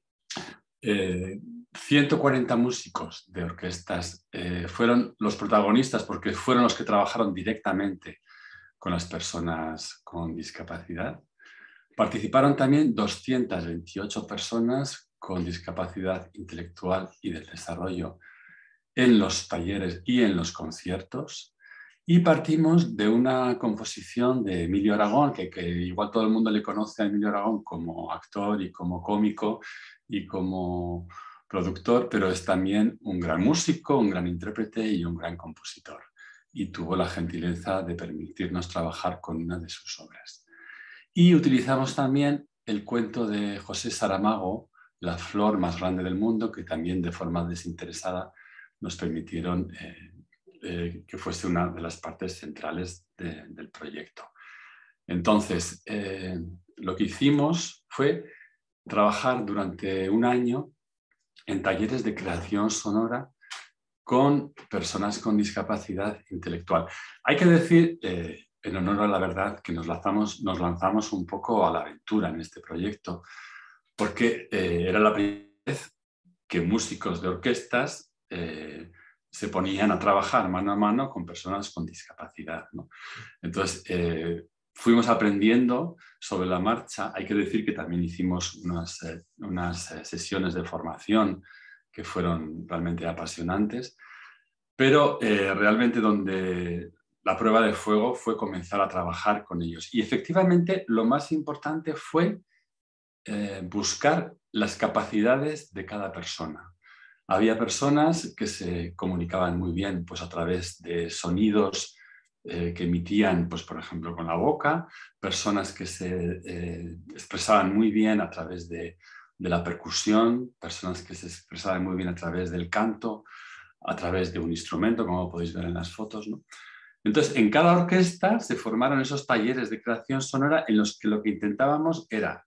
140 músicos de orquestas fueron los protagonistas porque fueron los que trabajaron directamente con las personas con discapacidad. Participaron también 228 personas con discapacidad intelectual y del desarrollo en los talleres y en los conciertos. Y partimos de una composición de Emilio Aragón, que igual todo el mundo le conoce a Emilio Aragón como actor y como cómico y como productor, pero es también un gran músico, un gran intérprete y un gran compositor. Y tuvo la gentileza de permitirnos trabajar con una de sus obras. Y utilizamos también el cuento de José Saramago, La flor más grande del mundo, que también de forma desinteresada nos permitieron que fuese una de las partes centrales del proyecto. Entonces, lo que hicimos fue trabajar durante un año en talleres de creación sonora con personas con discapacidad intelectual. Hay que decir, en honor a la verdad, que nos lanzamos un poco a la aventura en este proyecto, porque era la primera vez que músicos de orquestas se ponían a trabajar mano a mano con personas con discapacidad, ¿no? Entonces, fuimos aprendiendo sobre la marcha. Hay que decir que también hicimos unas sesiones de formación que fueron realmente apasionantes, pero realmente donde la prueba de fuego fue comenzar a trabajar con ellos. Y efectivamente lo más importante fue buscar las capacidades de cada persona. Había personas que se comunicaban muy bien pues, a través de sonidos que emitían, pues, por ejemplo, con la boca, personas que se expresaban muy bien a través de la percusión, personas que se expresaban muy bien a través del canto, a través de un instrumento, como podéis ver en las fotos, ¿no? Entonces, en cada orquesta se formaron esos talleres de creación sonora en los que lo que intentábamos era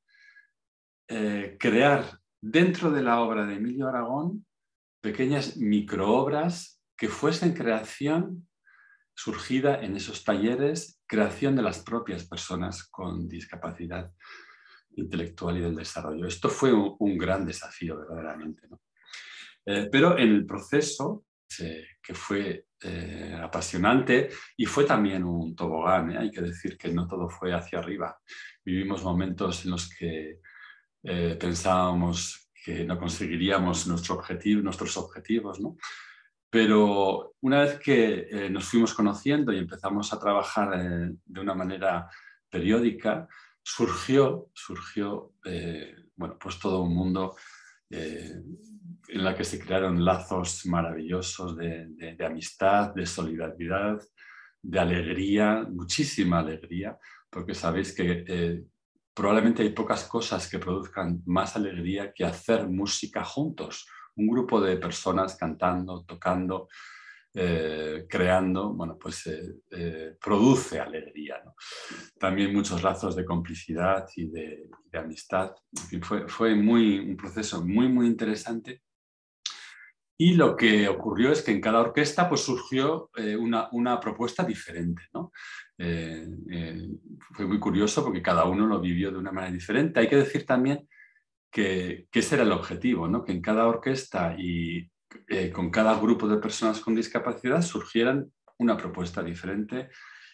crear dentro de la obra de Emilio Aragón pequeñas microobras que fuesen creación surgida en esos talleres, creación de las propias personas con discapacidad intelectual y del desarrollo. Esto fue un gran desafío verdaderamente, ¿no? Pero en el proceso, que fue apasionante y fue también un tobogán, hay que decir que no todo fue hacia arriba. Vivimos momentos en los que pensábamos que no conseguiríamos nuestros objetivos, ¿no? Pero una vez que nos fuimos conociendo y empezamos a trabajar de una manera periódica, surgió bueno, pues todo un mundo en la que se crearon lazos maravillosos de amistad, de solidaridad, de alegría, muchísima alegría, porque sabéis que probablemente hay pocas cosas que produzcan más alegría que hacer música juntos. Un grupo de personas cantando, tocando, creando, bueno, pues produce alegría, ¿no? También muchos lazos de complicidad y de amistad. En fin, fue un proceso muy interesante. Y lo que ocurrió es que en cada orquesta pues, surgió una propuesta diferente, ¿no? Fue muy curioso porque cada uno lo vivió de una manera diferente. Hay que decir también que ese era el objetivo, ¿no? Que en cada orquesta y con cada grupo de personas con discapacidad surgieran una propuesta diferente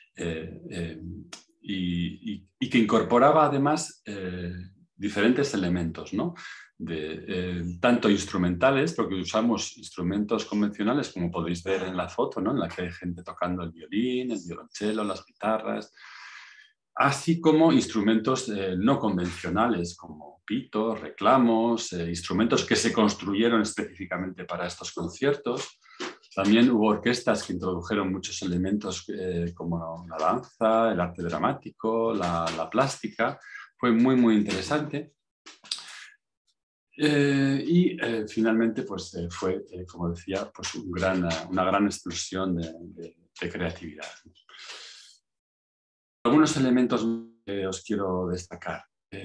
y que incorporaba además diferentes elementos, ¿no? Tanto instrumentales, porque usamos instrumentos convencionales, como podéis ver en la foto, ¿no? En la que hay gente tocando el violín, el violonchelo, las guitarras, así como instrumentos no convencionales, como pitos, reclamos, instrumentos que se construyeron específicamente para estos conciertos. También hubo orquestas que introdujeron muchos elementos como la danza, el arte dramático, la plástica. Fue muy interesante. Finalmente pues, fue, como decía, pues una gran explosión de creatividad. Algunos elementos que os quiero destacar.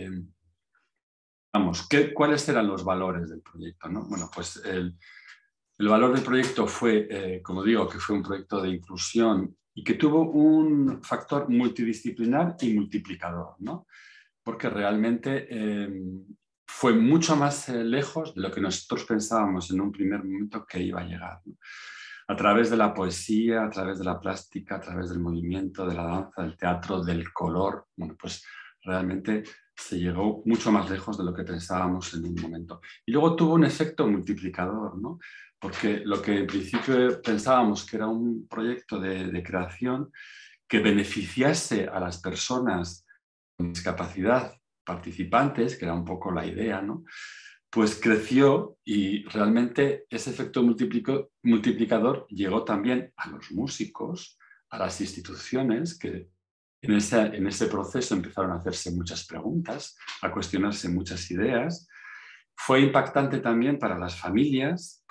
¿Cuáles eran los valores del proyecto, ¿no? Bueno, pues el valor del proyecto fue, como digo, que fue un proyecto de inclusión y que tuvo un factor multidisciplinar y multiplicador, ¿no? Porque realmente fue mucho más lejos de lo que nosotros pensábamos en un primer momento que iba a llegar, ¿no? A través de la poesía, a través de la plástica, a través del movimiento, de la danza, del teatro, del color, bueno, pues realmente se llegó mucho más lejos de lo que pensábamos en un momento. Y luego tuvo un efecto multiplicador, ¿no? Porque lo que en principio pensábamos que era un proyecto de creación que beneficiase a las personas con discapacidad participantes, que era un poco la idea, ¿no? Pues creció y realmente ese efecto multiplicador llegó también a los músicos, a las instituciones que en ese proceso empezaron a hacerse muchas preguntas, a cuestionarse muchas ideas. Fue impactante también para las familias,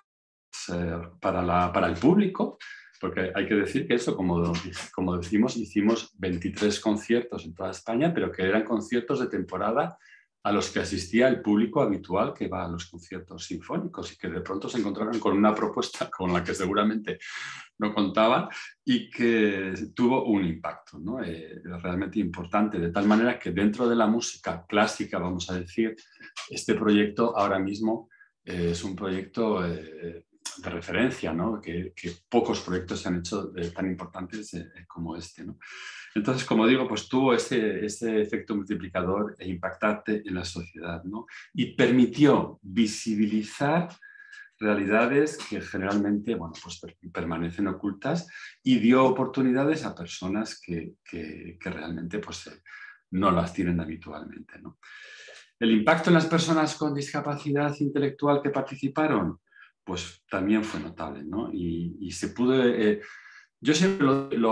para el público, porque hay que decir que eso, como decimos, hicimos 23 conciertos en toda España, pero que eran conciertos de temporada a los que asistía el público habitual que va a los conciertos sinfónicos y que de pronto se encontraron con una propuesta con la que seguramente no contaban y que tuvo un impacto, ¿no? Realmente importante, de tal manera que dentro de la música clásica, vamos a decir, este proyecto ahora mismo es un proyecto de referencia, ¿no? Que pocos proyectos se han hecho tan importantes como este, ¿no? Entonces, como digo, pues tuvo ese efecto multiplicador e impactante en la sociedad, ¿no? Y permitió visibilizar realidades que generalmente, bueno, pues permanecen ocultas y dio oportunidades a personas que realmente pues, no las tienen habitualmente, ¿no? El impacto en las personas con discapacidad intelectual que participaron, pues también fue notable, ¿no? Y se pudo... yo siempre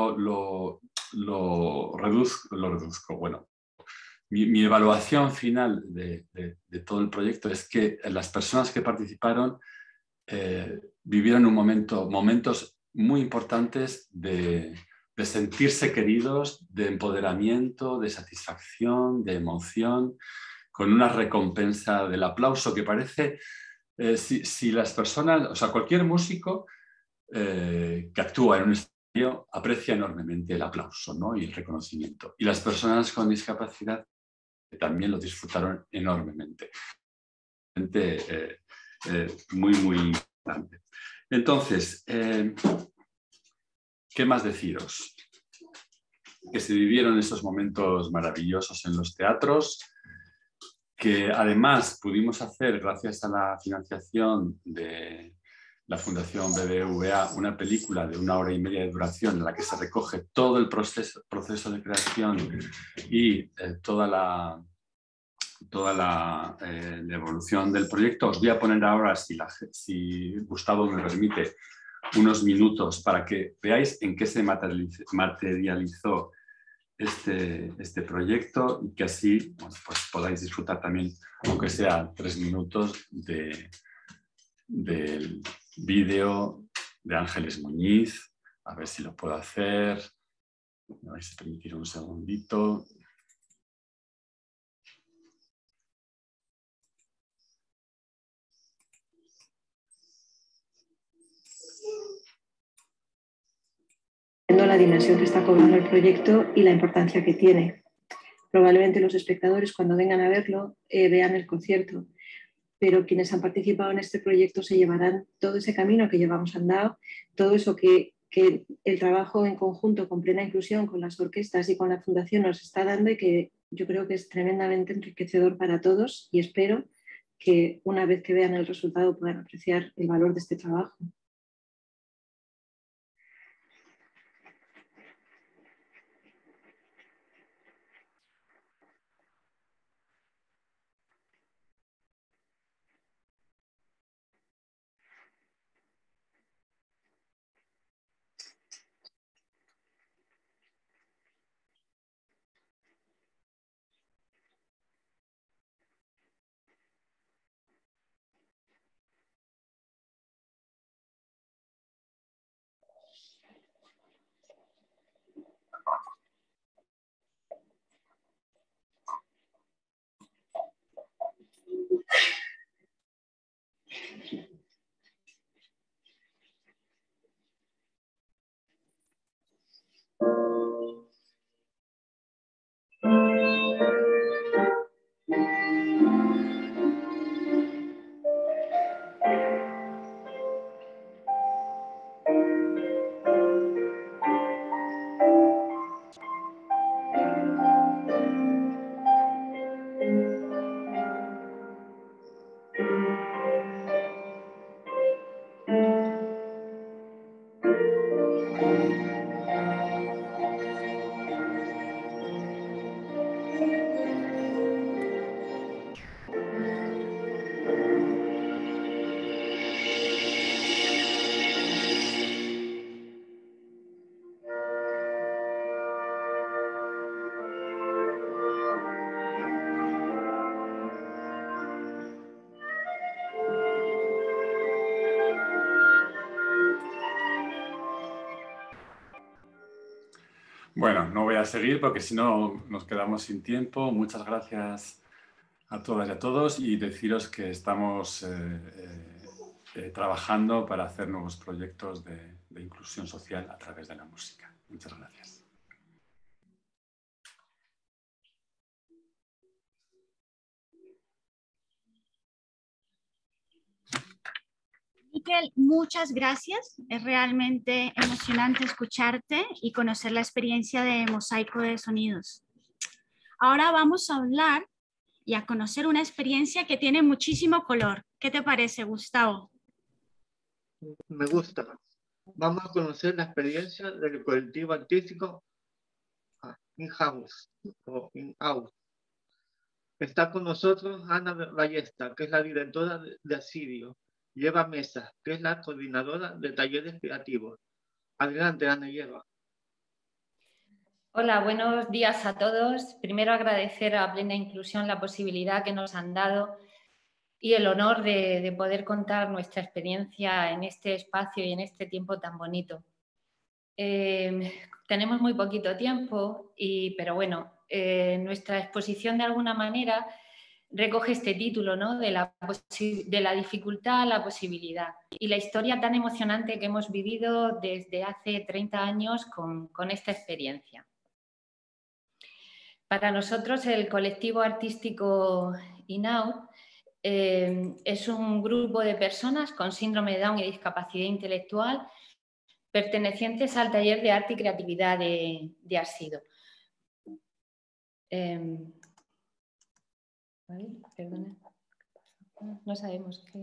lo reduzco. Bueno, mi evaluación final de todo el proyecto es que las personas que participaron vivieron momentos muy importantes de sentirse queridos, de empoderamiento, de satisfacción, de emoción, con una recompensa del aplauso que parece, si las personas, o sea, cualquier músico que actúa en un escenario aprecia enormemente el aplauso, ¿no? Y el reconocimiento. Y las personas con discapacidad también lo disfrutaron enormemente. Muy importante. Entonces, ¿qué más deciros? Que se vivieron esos momentos maravillosos en los teatros, que además pudimos hacer, gracias a la financiación de la Fundación BBVA, una película de 1 hora y media de duración en la que se recoge todo el proceso de creación y toda toda la evolución del proyecto. Os voy a poner ahora, si Gustavo me permite, unos minutos para que veáis en qué se materializó este proyecto y que así, bueno, pues podáis disfrutar también, aunque sea 3 minutos, del vídeo de Ángeles Muñiz. A ver si lo puedo hacer. Me vais a permitir un segundito. La dimensión que está cobrando el proyecto y la importancia que tiene. Probablemente los espectadores, cuando vengan a verlo, vean el concierto, pero quienes han participado en este proyecto se llevarán todo ese camino que llevamos andado, todo eso que el trabajo en conjunto con Plena Inclusión, con las orquestas y con la Fundación nos está dando, y que yo creo que es tremendamente enriquecedor para todos, y espero que una vez que vean el resultado puedan apreciar el valor de este trabajo. Bueno, no voy a seguir porque si no nos quedamos sin tiempo. Muchas gracias a todas y a todos, y deciros que estamos trabajando para hacer nuevos proyectos de inclusión social a través de la música. Muchas gracias. Miquel, muchas gracias. Es realmente emocionante escucharte y conocer la experiencia de Mosaico de Sonidos. Ahora vamos a hablar y a conocer una experiencia que tiene muchísimo color. ¿Qué te parece, Gustavo? Me gusta. Vamos a conocer la experiencia del colectivo artístico In-House o In-Out. Está con nosotros Ana Ballesta, que es la directora de Asidio. Lleva Mesa, que es la coordinadora de talleres creativos. Adelante, Ana y Eva. Hola, buenos días a todos. Primero agradecer a Plena Inclusión la posibilidad que nos han dado y el honor de poder contar nuestra experiencia en este espacio y en este tiempo tan bonito. Tenemos muy poquito tiempo, pero bueno, nuestra exposición de alguna manera recoge este título, ¿no? de la dificultad a la posibilidad, y la historia tan emocionante que hemos vivido desde hace 30 años con esta experiencia. Para nosotros el colectivo artístico In-Out es un grupo de personas con síndrome de Down y discapacidad intelectual pertenecientes al taller de arte y creatividad de Asido. Perdona. No sabemos qué.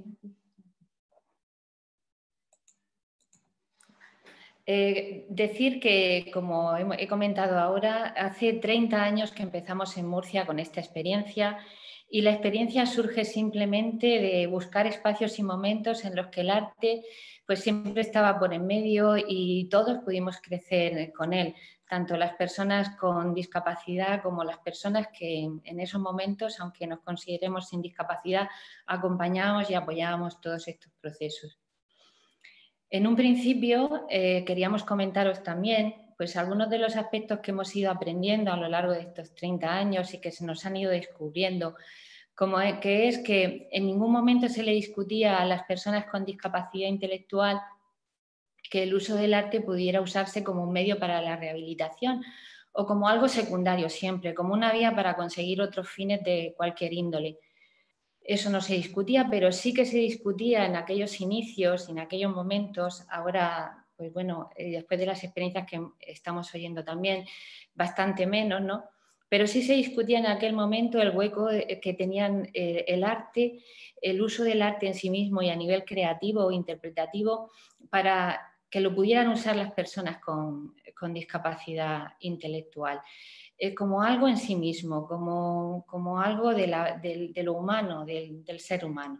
Decir que, como he comentado ahora, hace 30 años que empezamos en Murcia con esta experiencia Y la experiencia surge simplemente de buscar espacios y momentos en los que el arte pues siempre estaba por en medio y todos pudimos crecer con él, tanto las personas con discapacidad como las personas que en esos momentos, aunque nos consideremos sin discapacidad, acompañábamos y apoyábamos todos estos procesos. En un principio queríamos comentaros también pues algunos de los aspectos que hemos ido aprendiendo a lo largo de estos 30 años y que se nos han ido descubriendo, como que es que en ningún momento se le discutía a las personas con discapacidad intelectual que el uso del arte pudiera usarse como un medio para la rehabilitación o como algo secundario siempre, como una vía para conseguir otros fines de cualquier índole. Eso no se discutía, pero sí que se discutía en aquellos inicios, en aquellos momentos. Ahora, pues bueno, después de las experiencias que estamos oyendo también, bastante menos, ¿no? Pero sí se discutía en aquel momento el hueco que tenían el arte, el uso del arte en sí mismo y a nivel creativo o interpretativo para que lo pudieran usar las personas con discapacidad intelectual. Como algo en sí mismo, como algo de lo humano, del ser humano.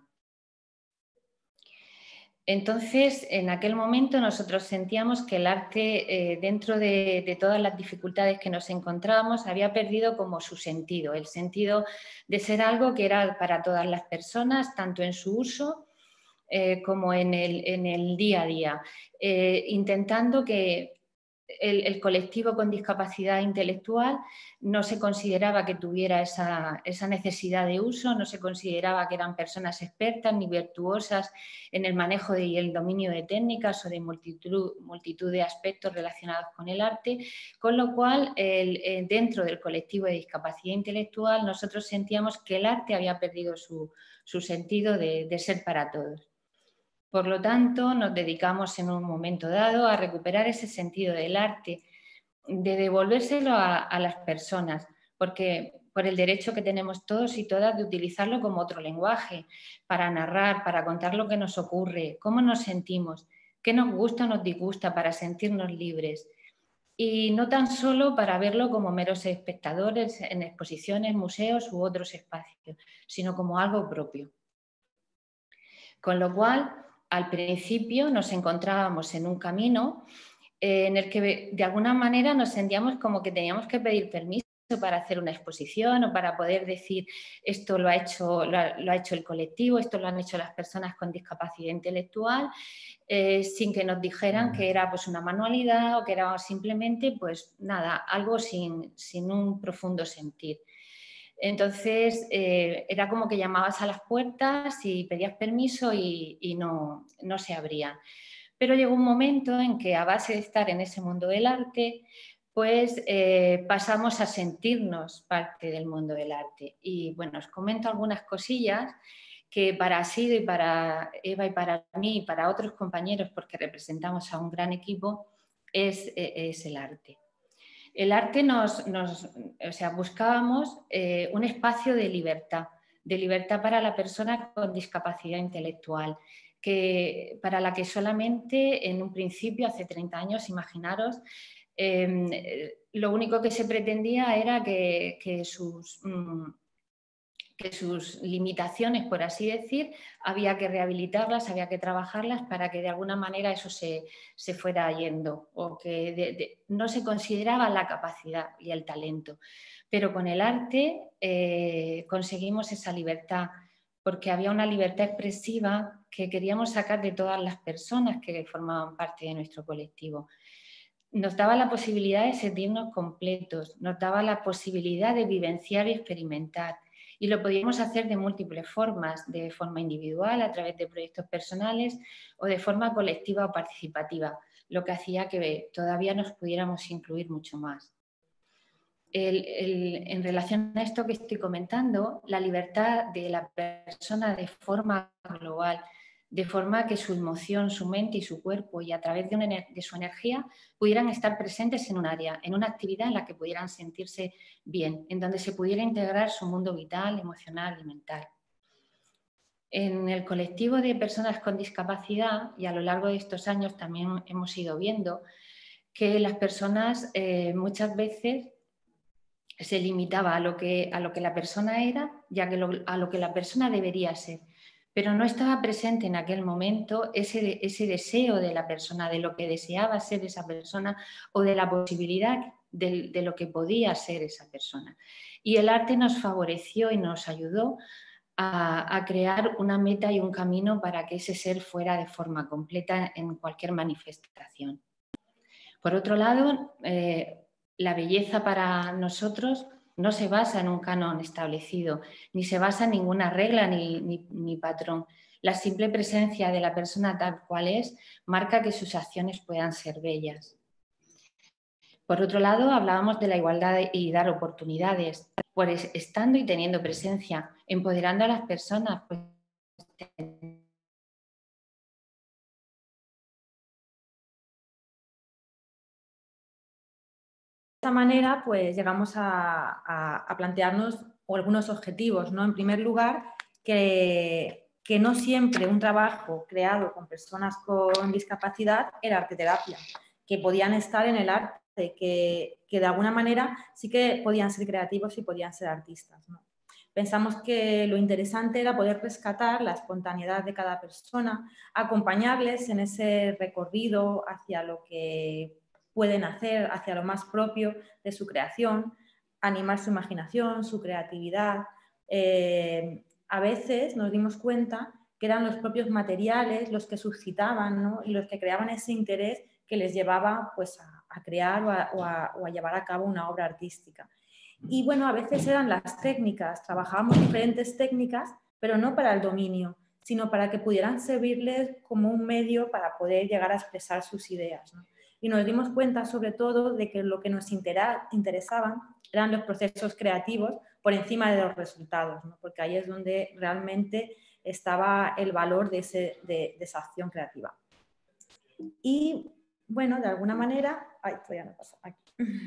Entonces, en aquel momento nosotros sentíamos que el arte, dentro de todas las dificultades que nos encontrábamos, había perdido como su sentido, el sentido de ser algo que era para todas las personas, tanto en su uso como en el día a día, intentando que el colectivo con discapacidad intelectual no se consideraba que tuviera esa necesidad de uso, no se consideraba que eran personas expertas ni virtuosas en el manejo y el dominio de técnicas o de multitud de aspectos relacionados con el arte, con lo cual dentro del colectivo de discapacidad intelectual nosotros sentíamos que el arte había perdido su sentido de ser para todos. Por lo tanto, nos dedicamos en un momento dado a recuperar ese sentido del arte, de devolvérselo a las personas, porque por el derecho que tenemos todos y todas de utilizarlo como otro lenguaje, para narrar, para contar lo que nos ocurre, cómo nos sentimos, qué nos gusta o nos disgusta, para sentirnos libres. Y no tan solo para verlo como meros espectadores en exposiciones, museos u otros espacios, sino como algo propio. Con lo cual, al principio nos encontrábamos en un camino en el que de alguna manera nos sentíamos como que teníamos que pedir permiso para hacer una exposición o para poder decir esto lo ha hecho el colectivo, esto lo han hecho las personas con discapacidad intelectual, sin que nos dijeran que era pues una manualidad o que era simplemente pues nada, algo sin un profundo sentir. Entonces, era como que llamabas a las puertas y pedías permiso y no se abrían. Pero llegó un momento en que a base de estar en ese mundo del arte, pues pasamos a sentirnos parte del mundo del arte. Y bueno, os comento algunas cosillas que para Asido y para Eva y para mí y para otros compañeros, porque representamos a un gran equipo, es el arte. El arte buscábamos un espacio de libertad para la persona con discapacidad intelectual, para la que solamente en un principio, hace 30 años, imaginaros, lo único que se pretendía era que sus limitaciones, por así decir, había que rehabilitarlas, había que trabajarlas para que de alguna manera eso se fuera yendo o que no se consideraba la capacidad y el talento. Pero con el arte conseguimos esa libertad porque había una libertad expresiva que queríamos sacar de todas las personas que formaban parte de nuestro colectivo. Nos daba la posibilidad de sentirnos completos, nos daba la posibilidad de vivenciar y experimentar. Y lo podíamos hacer de múltiples formas, de forma individual, a través de proyectos personales o de forma colectiva o participativa, lo que hacía que todavía nos pudiéramos incluir mucho más. En relación a esto que estoy comentando, la libertad de la persona de forma global, de forma que su emoción, su mente y su cuerpo y a través de su energía pudieran estar presentes en un área, en una actividad en la que pudieran sentirse bien, en donde se pudiera integrar su mundo vital, emocional y mental. En el colectivo de personas con discapacidad, y a lo largo de estos años también hemos ido viendo que las personas muchas veces se limitaba a lo que la persona era y a lo que la persona debería ser. Pero no estaba presente en aquel momento ese deseo de la persona, de lo que deseaba ser esa persona o de la posibilidad de lo que podía ser esa persona. Y el arte nos favoreció y nos ayudó a crear una meta y un camino para que ese ser fuera de forma completa en cualquier manifestación. Por otro lado, la belleza para nosotros no se basa en un canon establecido, ni se basa en ninguna regla ni patrón. La simple presencia de la persona tal cual es marca que sus acciones puedan ser bellas. Por otro lado, hablábamos de la igualdad y dar oportunidades, pues estando y teniendo presencia, empoderando a las personas, pues, de esta manera, pues llegamos a plantearnos algunos objetivos, ¿no? En primer lugar, que no siempre un trabajo creado con personas con discapacidad era arteterapia, que podían estar en el arte, que de alguna manera sí que podían ser creativos y podían ser artistas, ¿no? Pensamos que lo interesante era poder rescatar la espontaneidad de cada persona, acompañarles en ese recorrido hacia lo que pueden hacer, hacia lo más propio de su creación, animar su imaginación, su creatividad. A veces nos dimos cuenta que eran los propios materiales los que suscitaban, ¿no? Y los que creaban ese interés que les llevaba, pues, a crear o a llevar a cabo una obra artística. Y bueno, a veces eran las técnicas, trabajábamos diferentes técnicas, pero no para el dominio, sino para que pudieran servirles como un medio para poder llegar a expresar sus ideas, ¿no? Y nos dimos cuenta sobre todo de que lo que nos interesaban eran los procesos creativos por encima de los resultados, ¿no? Porque ahí es donde realmente estaba el valor de esa acción creativa. Y bueno, de alguna manera, todavía no pasa aquí.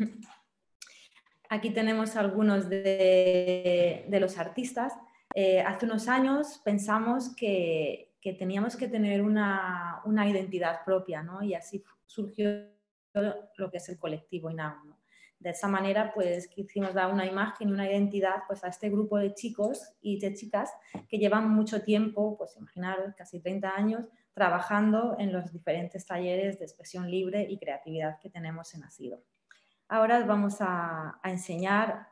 Aquí tenemos algunos de los artistas. Hace unos años pensamos que teníamos que tener una identidad propia, ¿no? Y así surgió lo que es el colectivo INAU, ¿no? De esa manera, pues quisimos dar una imagen y una identidad, pues, a este grupo de chicos y de chicas que llevan mucho tiempo, pues imaginaros, casi 30 años, trabajando en los diferentes talleres de expresión libre y creatividad que tenemos en Asido. Ahora os vamos a enseñar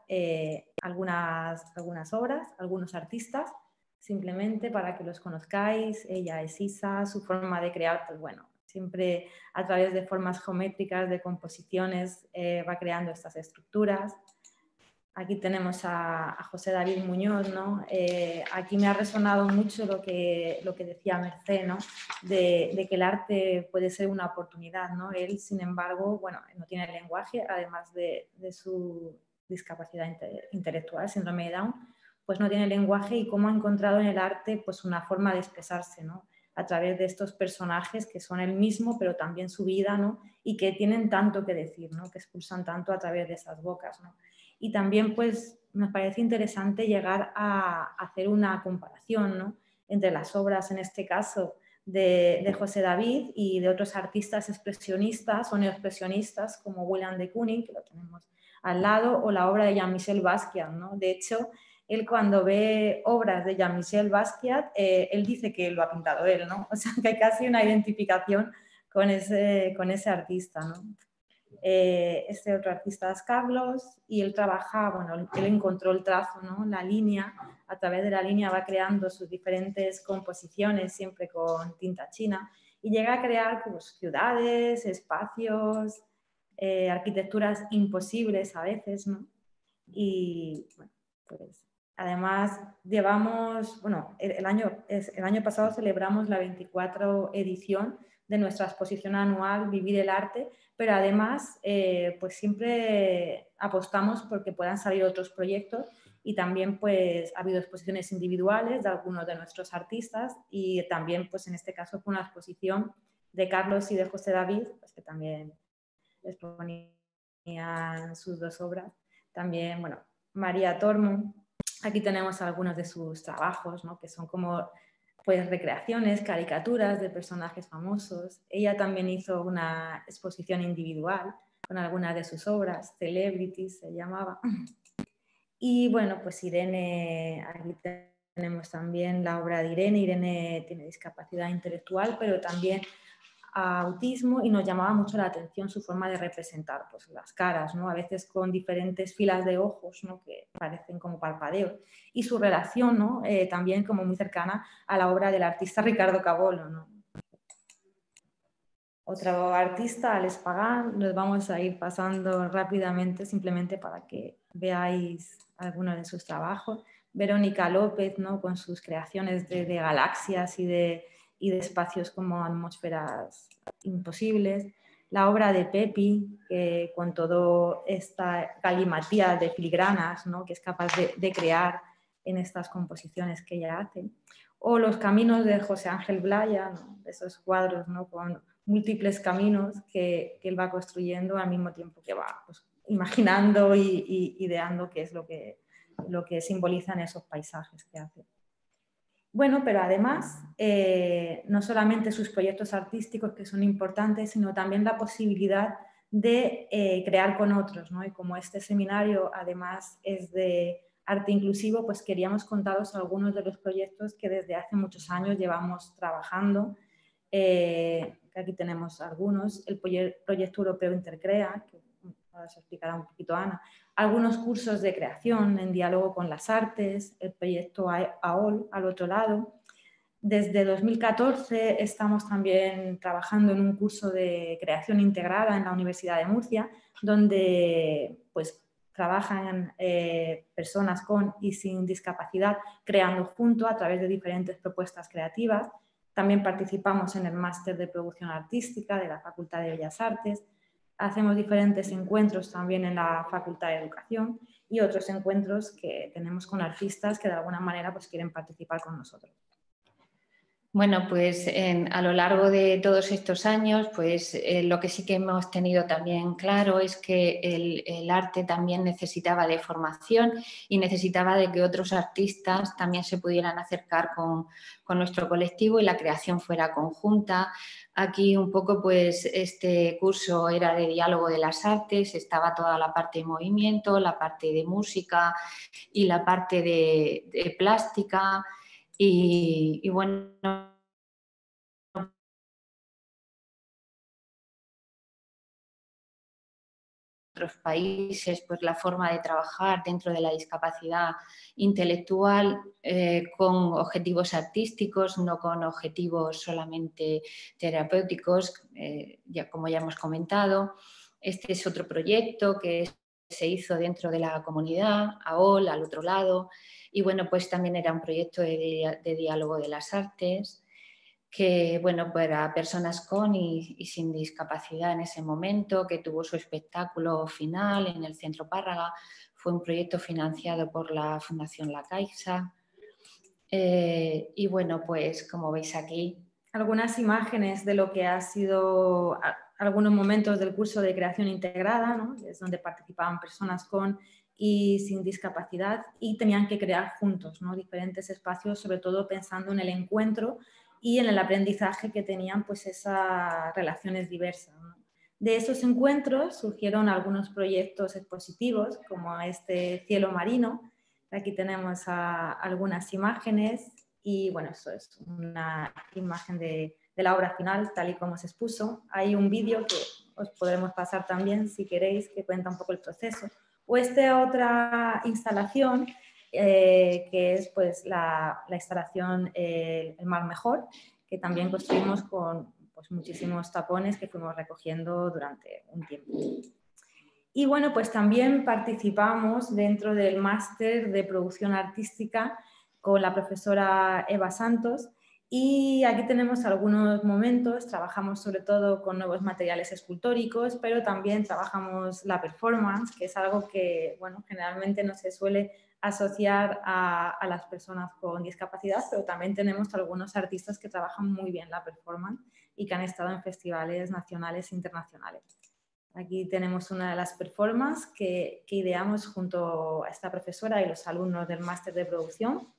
algunas obras, algunos artistas, simplemente para que los conozcáis. Ella es Isa, su forma de crear, pues bueno, siempre a través de formas geométricas, de composiciones, va creando estas estructuras. Aquí tenemos a José David Muñoz, ¿no? Aquí me ha resonado mucho lo que decía Mercé, ¿no? De que el arte puede ser una oportunidad, ¿no? Él, sin embargo, bueno, no tiene lenguaje, además de su discapacidad intelectual, síndrome de Down, pues no tiene lenguaje, y cómo ha encontrado en el arte, pues, una forma de expresarse, ¿no? A través de estos personajes que son él mismo, pero también su vida, ¿no? Y que tienen tanto que decir, ¿no? Que expulsan tanto a través de esas bocas, ¿no? Y también, pues, nos parece interesante llegar a hacer una comparación, ¿no? Entre las obras, en este caso, de José David y de otros artistas expresionistas o neoexpresionistas como William de Kooning, que lo tenemos al lado, o la obra de Jean-Michel Basquiat, ¿no? De hecho, él, cuando ve obras de Jean-Michel Basquiat, él dice que lo ha pintado él, ¿no? O sea, que hay casi una identificación con ese artista, ¿no? Este otro artista es Carlos, y él trabaja, bueno, él encontró el trazo, ¿no? La línea, a través de la línea va creando sus diferentes composiciones, siempre con tinta china, y llega a crear, pues, ciudades, espacios, arquitecturas imposibles a veces, ¿no? Y bueno, pues además llevamos, bueno, el año pasado celebramos la 24 edición de nuestra exposición anual Vivir el Arte, pero además pues siempre apostamos porque puedan salir otros proyectos, y también, pues, ha habido exposiciones individuales de algunos de nuestros artistas, y también, pues, en este caso fue una exposición de Carlos y de José David, pues, que también exponían sus dos obras. También, bueno, María Tormo. Aquí tenemos algunos de sus trabajos, ¿no? Que son como, pues, recreaciones, caricaturas de personajes famosos. Ella también hizo una exposición individual algunas de sus obras, Celebrities se llamaba. Y bueno, pues Irene, aquí tenemos también la obra de Irene. Irene tiene discapacidad intelectual, pero también autismo, y nos llamaba mucho la atención su forma de representar pues, las caras, ¿no? A veces con diferentes filas de ojos, ¿no? Que parecen como parpadeos, y su relación, ¿no? También como muy cercana a la obra del artista Ricardo Cabolo, ¿no? Otro artista, Alex Pagán, los vamos a ir pasando rápidamente simplemente para que veáis algunos de sus trabajos. Verónica López, ¿no? Con sus creaciones de galaxias y de espacios como atmósferas imposibles. La obra de Pepi, con toda esta galimatía de filigranas, ¿no? Que es capaz de crear en estas composiciones que ella hace. O los caminos de José Ángel Blaya, ¿no? Esos cuadros, ¿no? Con múltiples caminos que él va construyendo al mismo tiempo que va pues, imaginando y ideando qué es lo que simbolizan esos paisajes que hace. Bueno, pero además, no solamente sus proyectos artísticos que son importantes, sino también la posibilidad de crear con otros, ¿no? Y como este seminario además es de arte inclusivo, pues queríamos contaros algunos de los proyectos que desde hace muchos años llevamos trabajando. Aquí tenemos algunos, el proyecto europeo Intercrea, que ahora se explicará un poquito Ana, algunos cursos de creación en diálogo con las artes, el proyecto AOL al otro lado. Desde 2014 estamos también trabajando en un curso de creación integrada en la Universidad de Murcia, donde pues, trabajan personas con y sin discapacidad creando juntos a través de diferentes propuestas creativas. También participamos en el máster de producción artística de la Facultad de Bellas Artes. Hacemos diferentes encuentros también en la Facultad de Educación y otros encuentros que tenemos con artistas que de alguna manera pues, quieren participar con nosotros. Bueno, pues a lo largo de todos estos años, pues lo que sí que hemos tenido también claro es que el arte también necesitaba de formación y necesitaba de que otros artistas también se pudieran acercar con nuestro colectivo y la creación fuera conjunta. Aquí un poco pues este curso era de diálogo de las artes, estaba toda la parte de movimiento, la parte de música y la parte de plástica. Y bueno, otros países, pues la forma de trabajar dentro de la discapacidad intelectual con objetivos artísticos, no con objetivos solamente terapéuticos, como ya hemos comentado. Este es otro proyecto que se hizo dentro de la comunidad, AOL, al otro lado, y bueno, pues también era un proyecto de diálogo de las artes, que bueno, para personas con y sin discapacidad en ese momento, que tuvo su espectáculo final en el Centro Párraga. Fue un proyecto financiado por la Fundación La Caixa. Y bueno, pues como veis aquí, algunas imágenes de lo que ha sido algunos momentos del curso de creación integrada, ¿no? Es donde participaban personas con y sin discapacidad y tenían que crear juntos, ¿no? Diferentes espacios, sobre todo pensando en el encuentro y en el aprendizaje que tenían pues esas relaciones diversas, ¿no? De esos encuentros surgieron algunos proyectos expositivos como este Cielo Marino. Aquí tenemos algunas imágenes y bueno, eso es una imagen de la obra final tal y como se expuso. Hay un vídeo que os podremos pasar también si queréis, que cuenta un poco el proceso. O esta otra instalación que es pues, la instalación El Mar Mejor, que también construimos con pues, muchísimos tapones que fuimos recogiendo durante un tiempo. Y bueno, pues también participamos dentro del máster de producción artística con la profesora Eva Santos y aquí tenemos algunos momentos, trabajamos sobre todo con nuevos materiales escultóricos, pero también trabajamos la performance, que es algo que bueno, generalmente no se suele asociar a las personas con discapacidad, pero también tenemos algunos artistas que trabajan muy bien la performance y que han estado en festivales nacionales e internacionales. Aquí tenemos una de las performances que ideamos junto a esta profesora y los alumnos del máster de producción.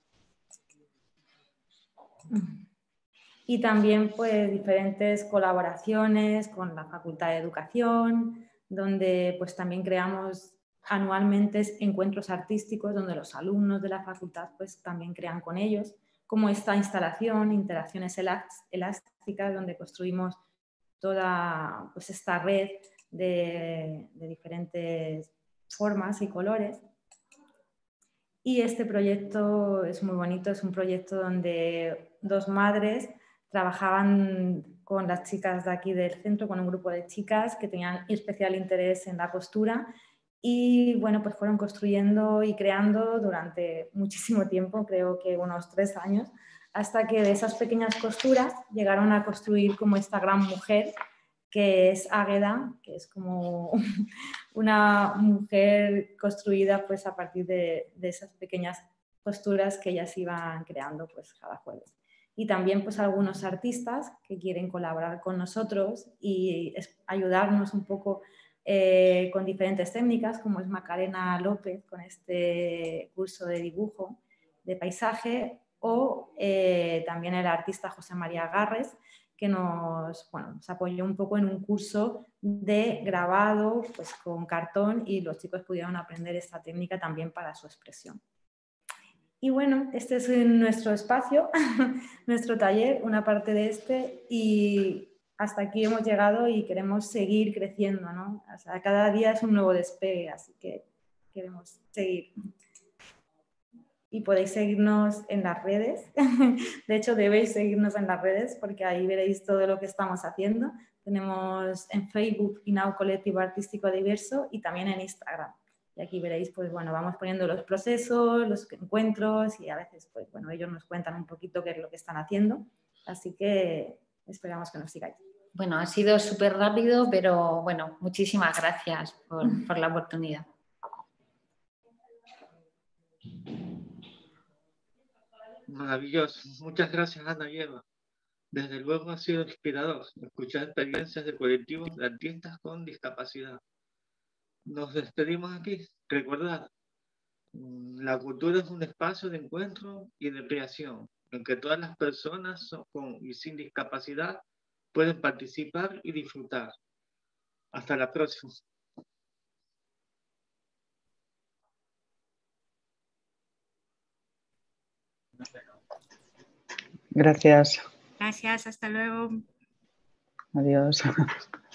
Y también pues, diferentes colaboraciones con la Facultad de Educación, donde pues también creamos anualmente encuentros artísticos donde los alumnos de la facultad pues también crean con ellos, como esta instalación, interacciones elásticas, donde construimos toda pues, esta red de diferentes formas y colores. Y este proyecto es muy bonito, es un proyecto donde dos madres trabajaban con las chicas de aquí del centro, con un grupo de chicas que tenían especial interés en la costura y bueno, pues fueron construyendo y creando durante muchísimo tiempo, creo que unos 3 años, hasta que de esas pequeñas costuras llegaron a construir como esta gran mujer que es Águeda, que es como una mujer construida pues a partir de esas pequeñas costuras que ellas iban creando pues cada jueves. Y también pues algunos artistas que quieren colaborar con nosotros y ayudarnos un poco con diferentes técnicas, como es Macarena López con este curso de dibujo de paisaje, o también el artista José María Garres, que nos apoyó un poco en un curso de grabado pues, con cartón y los chicos pudieron aprender esta técnica también para su expresión. Y bueno, este es nuestro espacio, nuestro taller, una parte de este, y hasta aquí hemos llegado y queremos seguir creciendo, ¿no? O sea, cada día es un nuevo despegue, así que queremos seguir. Y podéis seguirnos en las redes. De hecho, debéis seguirnos en las redes porque ahí veréis todo lo que estamos haciendo. Tenemos en Facebook INAU Colectivo Artístico Diverso y también en Instagram. Y aquí veréis, pues bueno, vamos poniendo los procesos, los encuentros y a veces, pues bueno, ellos nos cuentan un poquito qué es lo que están haciendo. Así que esperamos que nos sigáis. Bueno, ha sido súper rápido, pero bueno, muchísimas gracias por la oportunidad. Maravilloso. Muchas gracias, Ana y Eva. Desde luego ha sido inspirador escuchar experiencias de colectivos de artistas con discapacidad. Nos despedimos aquí. Recordad, la cultura es un espacio de encuentro y de creación, en que todas las personas con y sin discapacidad pueden participar y disfrutar. Hasta la próxima. Gracias. Gracias, hasta luego. Adiós.